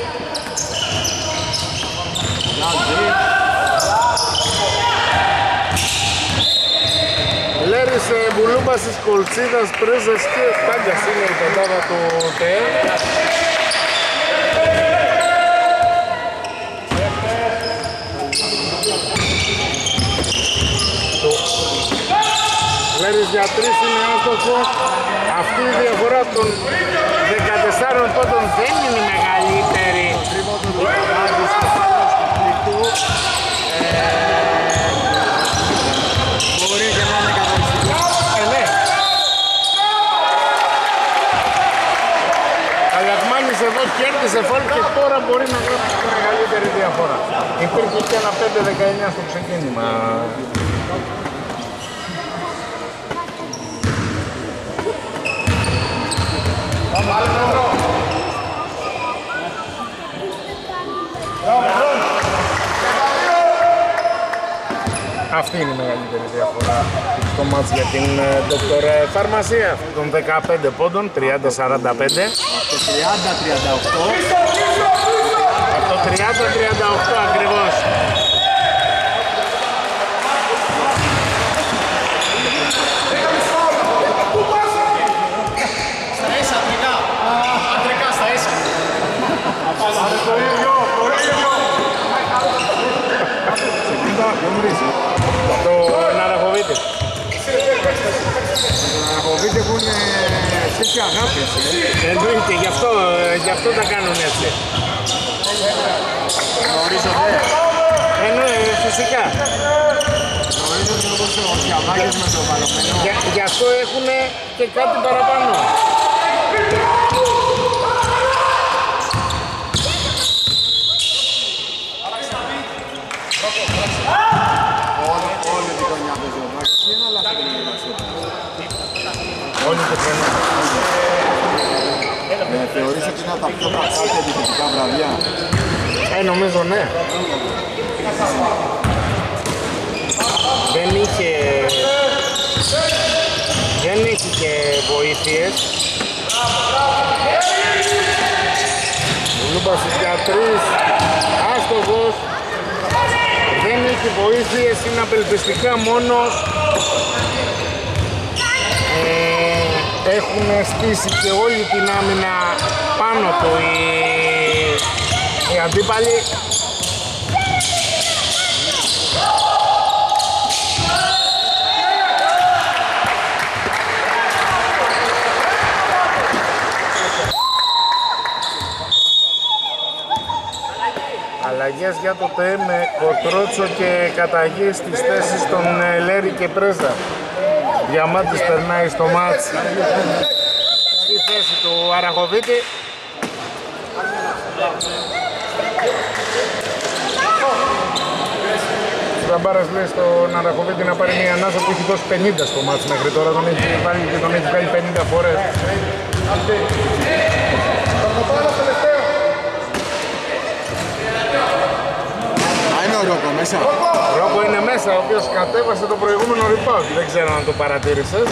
Λέρης Μπουλούμπας της Κολτσίδας, Πρίζας και Τάγκας είναι η πεντάδα του ΤΕ. Λέρης για 3 είναι άστοχος. Αυτή η διαφορά των 14 πόντων δεν είναι η μεγαλύτερη. Μπορεί και να είναι καθοριστικό. Ναι. Καλιακμάνης εδώ κέρδισε φόλ και τώρα μπορεί να γράψει τη μεγαλύτερη διαφορά. Υπήρχε και ένα 5-19 στο ξεκίνημα. Αυτή είναι η μεγαλύτερη διαφορά στο μάτς για την Dr. Pharmacy των 15 πόντων, 30-45. Από το 30-38. Από το 30-38 ακριβώς. Στα ίσα, αντρικά. Αντρικά στα ίσα. Το ίδιο. Τον Αραχοβίτη. Τον Αραχοβίτη έχουν σχέση αγάπης. Εννοείται, γι' αυτό τα κάνουν έτσι. Γνωρίζονται. Φυσικά. Γνωρίζονται όπως ο Σιαμάκης με το Παλωμένο. Γι' αυτό έχουν και κάτι παραπάνω. Όλη τη χρονιά παίζει ο Μάκης. Τι είναι όλα αυτά που είναι. Όλη τη χρονιά. Θεωρείς ότι είναι από τα πιο κακά επιθετικά βραδιά? Νομίζω ναι. Δεν είχε και βοήθειες. Ο Λούμπας για 3, άστοχος. Δεν είχε βοήθειες, είναι απελπιστικά μόνος. Έχουν στήσει και όλη την άμυνα πάνω του οι αντίπαλοι. Αλλαγές για το ΤΕ με Κοτρότσο και καταγή στις θέσεις των Λέρη και Πρέζα. Διαμάντης περνάει στο μάτς στη θέση του Αραχοβίτη. Ζαμπάρας λέει στον Αραχοβίτη να πάρει μια ανάσα που έχει δώσει 50 στο μάτς μέχρι τώρα, τον έχει βάλει και τον έχει βγάλει 50 φορές. Είναι ο Ρόκο μέσα. Ο Ρόκο είναι μέσα, ο οποίος κατέβασε το προηγούμενο rebound. Δεν ξέρω αν το παρατήρησες.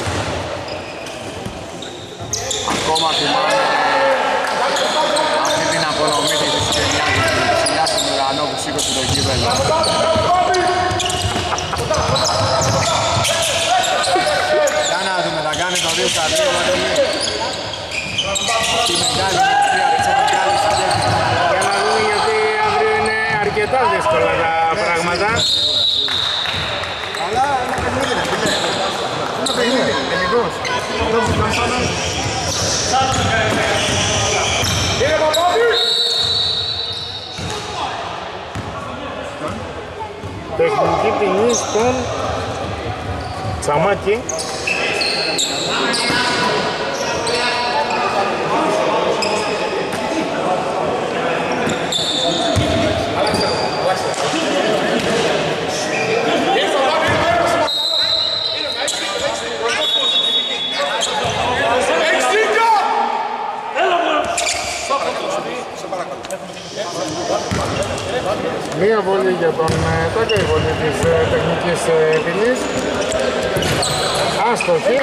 Ακόμα θυμάμαι αυτή την απονομή της ψηλιά στον ουρανό που σήκωσε το κύπελλο. Για να δούμε, θα κάνει το 2-2 Μαντελή. Τη μεγάλη μορφία της μεγάλης συγκέντρωσης. Για να δούμε, γιατί αύριο είναι αρκετά δύσκολα τα πράγματα. Αλλά ένα παιχνίδι ρε φίλε. Ένα παιχνίδι, τελικώς. Τεχνική ποινή στον Τσαμάκη. Μία βολή για τον Τάκα, η βολή της τεχνικής ποινής. Άστοχη.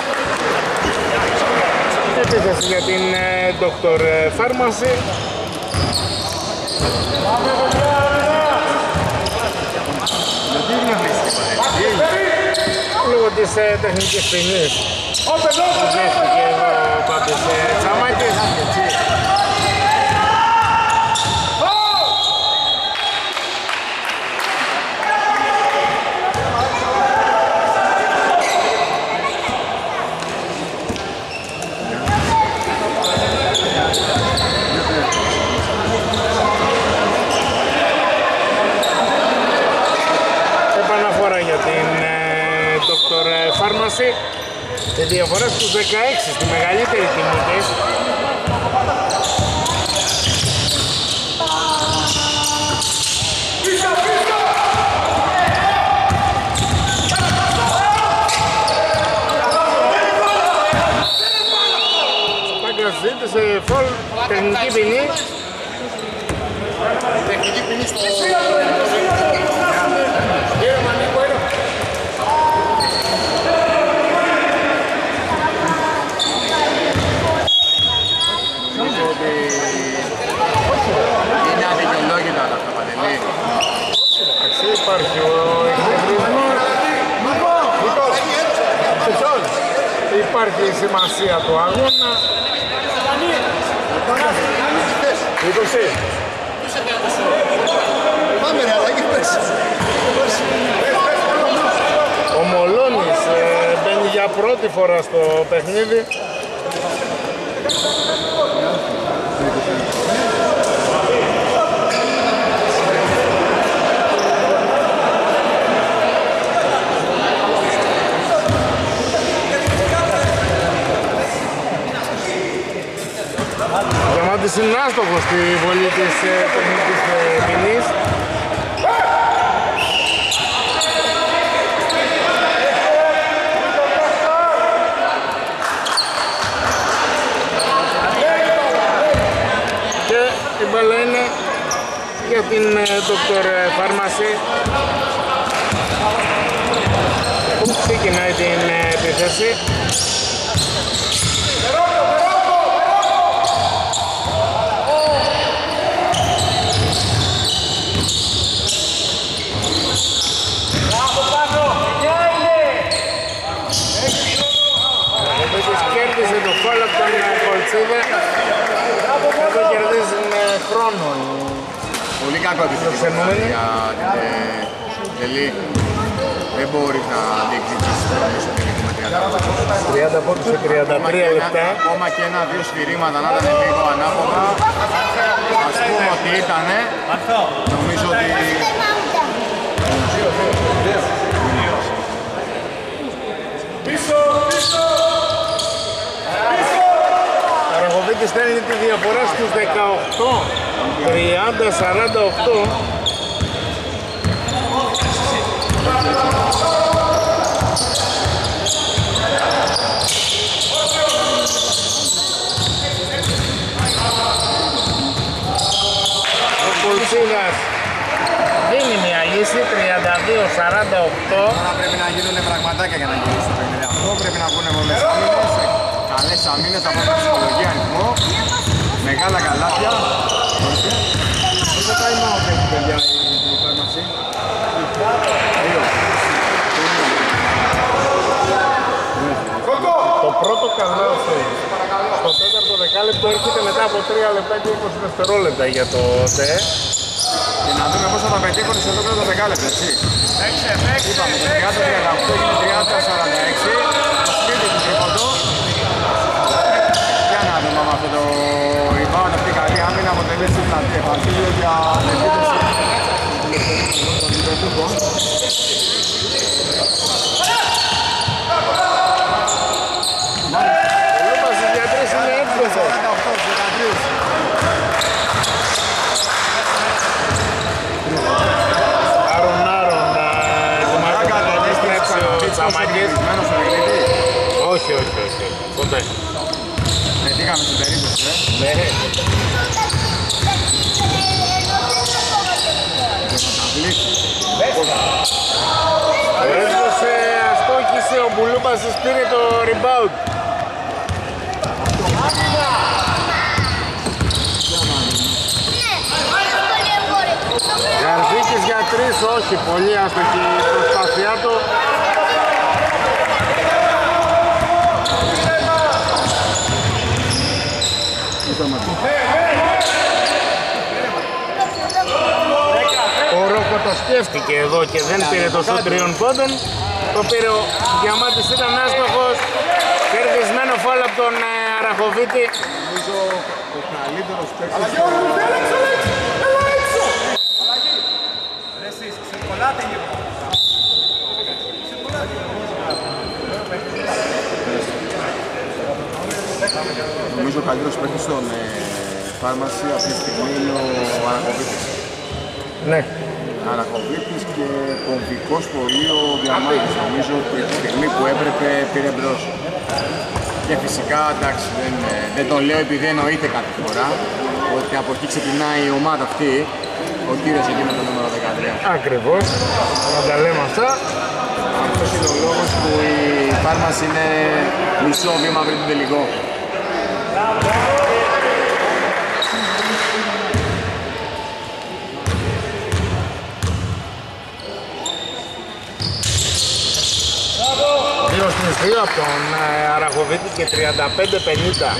Επίθεση για την Dr. Pharmacy. Λόγω της τεχνικής ποινής. Δέχτηκε εδώ ο Πάπης Τσαμάκης. Pharmacy, με διαφορά στους 16, στη μεγαλύτερη τιμή της. Σπάγκας ζήτησε φολ, τεχνική ποινή. Τεχνική ποινή στο... Είναι αδικαιολόγητα όλα αυτά, Παντελή. Υπάρχει ο εκνευρισμός. Υπάρχει η σημασία του αγώνα. 20. Πάμε ρε, αλλά πες. Ο Μολώνης μπαίνει για πρώτη φορά στο παιχνίδι. Διαμάντης είναι άστοχος στη βολή της τεχνικής ποινής. Και η μπάλα είναι για την Dr. Pharmacy που ξεκινάει την επίθεση. Κέρδισε το φόλ από τον Κολτσίδα. Εδώ κερδίζουν χρόνο. Πολύ κακό επίθεση για την Τελή. Δεν μπορείς να διεκδικήσεις το μέσο τελικό με 30 κανένα. 30 πόντους σε 33 λεπτά. Ακόμα και ένα-δύο σφυρίγματα να ήταν λίγο ανάποδα. Ας πούμε ότι ήτανε. Νομίζω ότι... Αραχοβίτης στέλνει τη διαφορά στους 18. 30-48. Κουλτσίδας δίνει μια λύση, 32-48. Τώρα πρέπει να γίνουν πραγματάκια για να γυρίσει το παιχνίδι αυτό. Πρέπει να βγουν πολλές άμυνες, καλές άμυνες από την ψυχολογία αριθμό. Μεγάλα καλάθια. Πόσο time out έχει παιδιά η φάρμαση? 2. Το πρώτο καλάθι στο τέταρτο δεκάλεπτο έρχεται μετά από 3 λεπτά και 20 δευτερόλεπτα για το ΤΕ. Και να δούμε πώς θα τα πετύχουν στο τέταρτο δεκάλεπτο, έτσι. Είπαμε το 30-38 έγινε 30-46. Το σπίτι του τρίποντο. Για να δούμε αν αυτό το rebound, αυτή η καλή άμυνα αποτελεί εφαρτήριο για επίθεση των υπερτούχων. Ο Λούπας στους γιατρές είναι εύκολος. Άρον ετοιμάζεται να επιστρέψει ο Τσαμάκης. Όχι, ποτέ. Πετύχαμε στην περίπτωση, Ναι. Έσβησε, αστόχησε, ο Μπουλούπας πήρε το rebound. Γαρδίκης για 3, όχι, πολύ άστοχη η προσπάθειά του. Ο Ρόκο το σκέφτηκε εδώ και δεν πήρε το σουτ 3 πόντων. Το πήρε ο Διαμάτης, ήταν άστοχος. Κερδισμένο φάουλ από τον Αραχοβίτη. Νομίζω ο καλύτερος παίκτης. Νομίζω ο καλύτερος παίκτης στον φάρμαση αυτή τη στιγμή είναι ο Αραχοβίτης. Ναι. Αραχοβίτης και κομβικός πολύ ο Διαμάτης. Νομίζω ότι τη στιγμή που έπρεπε πήρε μπρος. Και φυσικά εντάξει, δεν το λέω επειδή εννοείται κάθε φορά ότι από εκεί ξεκινάει η ομάδα αυτή, ο κύριος εκεί με το νούμερο 13. Ακριβώς, να τα λέμε αυτά. Αυτός είναι ο λόγος που η φάρμαση είναι μισό βήμα πριν τον τελικό. Δύο στις 2 από τον Αραχοβίτη και 35-50.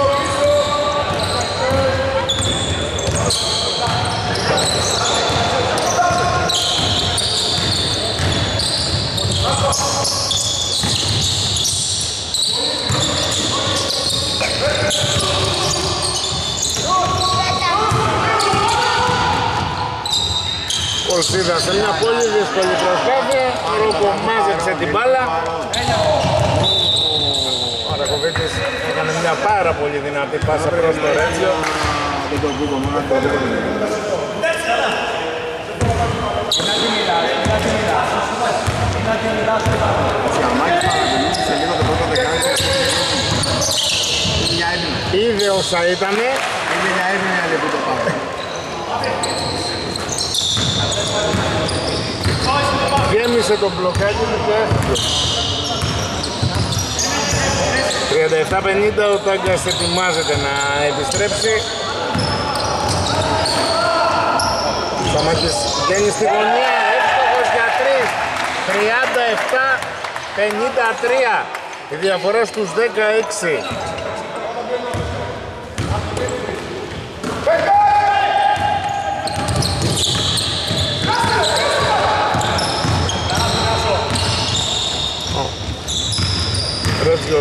Κολσίδα σε μια πολύ δύσκολη προσπάθεια, Ρόκο μάζεψε την μπάλα. Ο Αραχοβίτης έκανε μια πάρα πολύ δυνατή πάσα προς το Ρέτζιο. Δεν το βούκο μόνο, το βούκο. Ο Σιαμάκης παρακολούθησε σε λίγο το πρώτο δεκάλεπτο. Είδε όσα ήτανε. Είναι για έβαινε άλλη που το πάμε. Γέμισε το μπλοκάκι του και έφυγε. 37-50, ο Τάγκας ετοιμάζεται να επιστρέψει. Σαμάκης βγαίνει στη γωνία, εύστοχος για 3. 37-53, η διαφορά στους 16.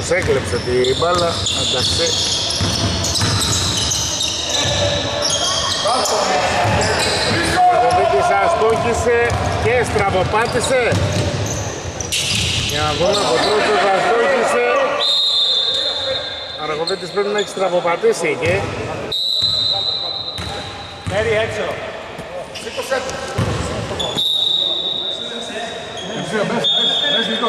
Γιώργος έκλεψε την μπάλα, εντάξει. Αραγοβίτης αστόχησε και στραβοπάτησε. Για να δούμε από τρότσος αστόχησε. Αραγοβίτης πρέπει να έχει στραβοπατήσει εκεί. Μέρι έξω. Σήκωσε. Μπες Νικό.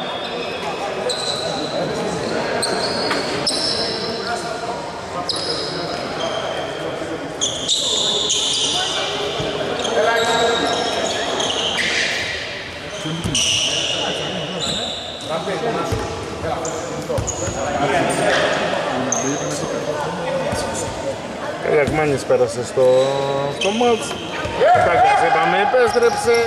Καλιακμάνης πέρασε στο μάτς. Τάκας είπαμε, επέστρεψε.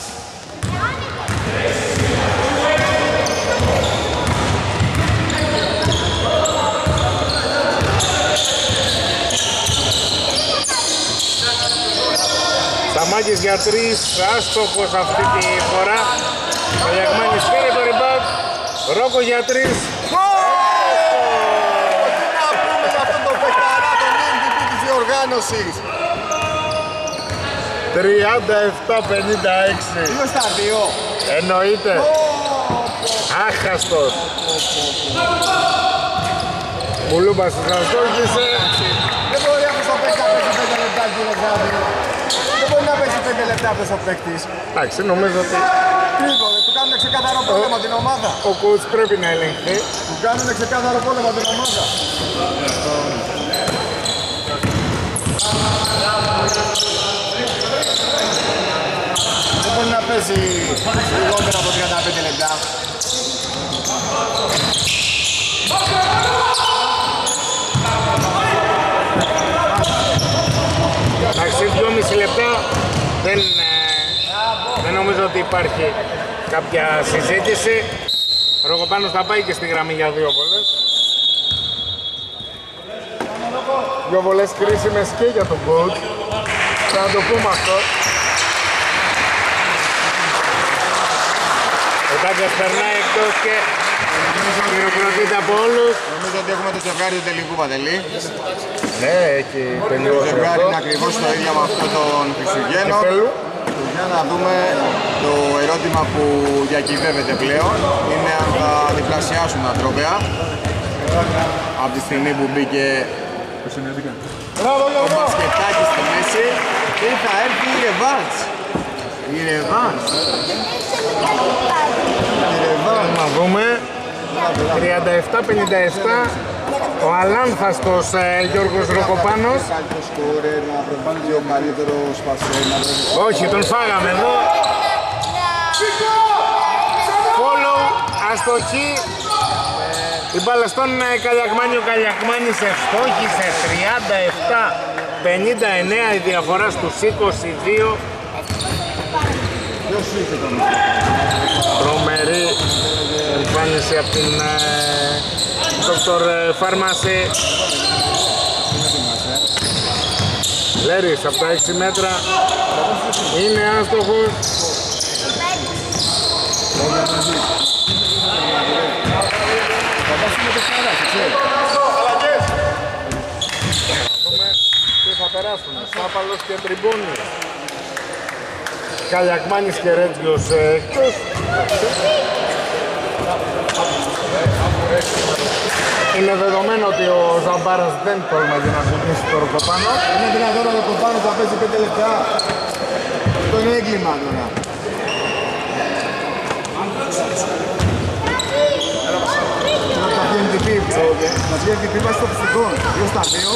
Σταμάκης για 3, άστοχος αυτή τη φορά. Καλιακμάνης πήρε το rebound. Ρόκο για 3. Οργάνωσης 37-56. 2-2. Εννοείται. Άχαστος. Μουλούμπας αστόχησε. Δεν μπορεί αυτός ο παίκτης να πέσει 5 λεπτά, κύριε Γάβη. Δεν μπορεί να πέσει 5 λεπτά αυτός ο παίκτης. Εντάξει, νομίζω ότι Γρήγορα, του κάνουν ξεκάθαρο πόλεμο την ομάδα. ο coach πρέπει να ελεγχθεί. Του κάνουν ξεκάθαρο πόλεμο την ομάδα. Δεν μπορεί να πέσει λιγότερα από 35 λεπτά. Εντάξει, 2,5 λεπτά δεν νομίζω ότι υπάρχει κάποια συζήτηση. Ρογοπάνος θα πάει και στη γραμμή για 2 βολές. 2 βολές κρίσιμες και για τον coach. Θα το πούμε αυτό. Ο Τάκας περνάει εκτός και χειροκροτείται από όλους. Νομίζω ότι έχουμε το ζευγάρι του τελικού, Παντελή. Ναι, έχει Το τελειώσει ζευγάρι αυτό. είναι ακριβώς το ίδιο με αυτό των Χριστουγέννων. Κυπέλλου. Για να δούμε το ερώτημα που διακυβεύεται πλέον είναι αν θα διπλασιάσουν τα τρόπαια από τη στιγμή που μπήκε ο Μπασκετάκης στη μέση και θα έρθει η ρεβάνς. Η ρεβάνς. Η ρεβάνς. Να δούμε. 37-57. Ο αλάνθαστος Γιώργος Ροκοπάνος. Καλύτερο σκόρερ, να προβάλλει ο καλύτερος πασέρ, να βρει. Όχι, τον φάγαμε εδώ. Follow, αστοχή. Η μπάλα στον Καλιακμάνη, ο Καλιακμάνης ευστόχησε 37-59, η διαφορά στους 22. Ποιος είχε τον Τρομερή εμφάνιση από την Dr. Pharmacy. Λέρης από τα 6 μέτρα είναι άστοχος. δούμε τι θα περάσουν. Σάπαλος και Τριμπούνης. Καλιακμάνης και Ρέτζιος εκτός. Είναι δεδομένο ότι ο Ζαμπάρας δεν τόλμαγε να ζητήσει το Ροκοπάνο. Είναι δυνατόν να το πάνω θα παίζει 5 λεπτά. Αυτό είναι έγκλημα τώρα. Να τα βγει MVP. Να βγει MVP βάσει στο φυσικό. 2-2.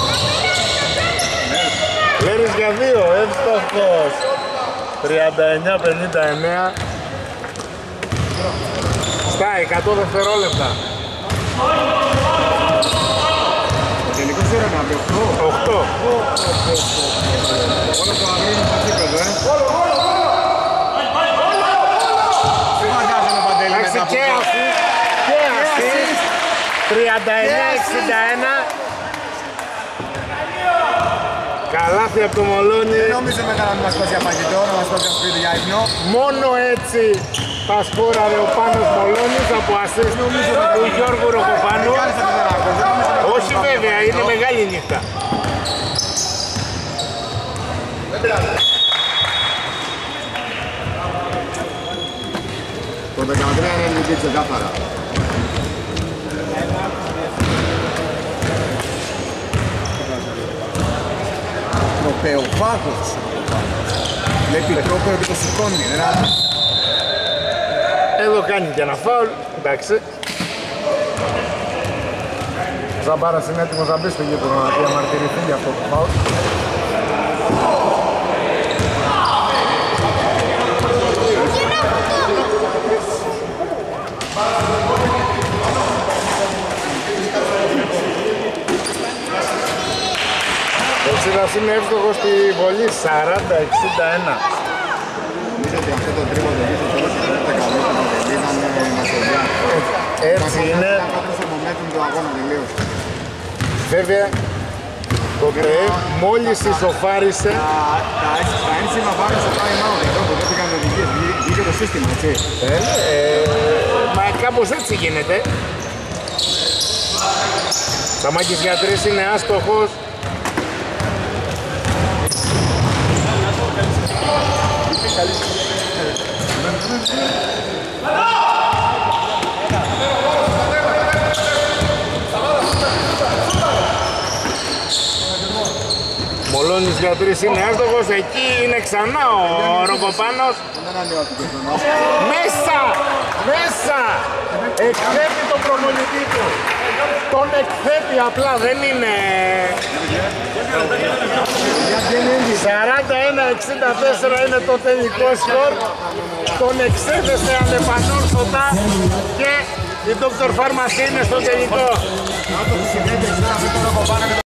Λέρης για 2, εύστοχος. 39-59. Στα 100 δευτερόλεπτα. Τελικώς ώρα να πει 8. 8. Όλο το αγρίνι είναι στο κήπεδο, Τι φαντάζομαι, Παντελή, Εντάξει, μετά από και αυτό. αυτή και αυτή. 39-61. Καλάθι από το Μολόνι. Δεν νομίζω μετά να μας δώσει για φαγητό, να μας δώσει για σπίτι για ύπνο. Μόνο έτσι θα σκόραρε ο Πάνος Μολόνης από ασίστ του Γιώργου Ροκοπάνου. Όχι βέβαια, είναι μεγάλη νύχτα. Το 13 είναι ελληνική ξεκάθαρα. Τροπεοφάγος. Βλέπει τρόπεο και το σηκώνει. Εδώ κάνει και ένα φάουλ, εντάξει. Ο Ζαμπάρας είναι έτοιμος να μπει στο γήπεδο να διαμαρτυρηθεί για αυτό το φάουλ. Ο Ξίδας είναι εύστοχος στη βολή 40-61. Νομίζω ότι αυτό το τρίποντο εκεί στο τέλος είναι το καλύτερο παιδί, ήταν μασοδιά. Έτσι είναι. Το momentum του αγώνα τελείως. Βέβαια, το ΤΕΕ μόλις ισοφάρισε. Τα ένσημα πάνω στο time out εδώ που δόθηκαν οδηγίες, βγήκε το σύστημα, έτσι. Μα κάπως έτσι γίνεται. Σαμάκης για 3 είναι άστοχος. Μολόνης για 3 είναι άστοχος, εκεί είναι ξανά ο Ροκοπάνος. Μέσα! Μέσα! Εκθέτει τον προπονητή του. Τον εκθέτει απλά, δεν είναι... 41-64 είναι το τελικό σκορ. Τον εξέθεσε ανεπανόρθωτα και η Dr. Pharmacy είναι στο τελικό.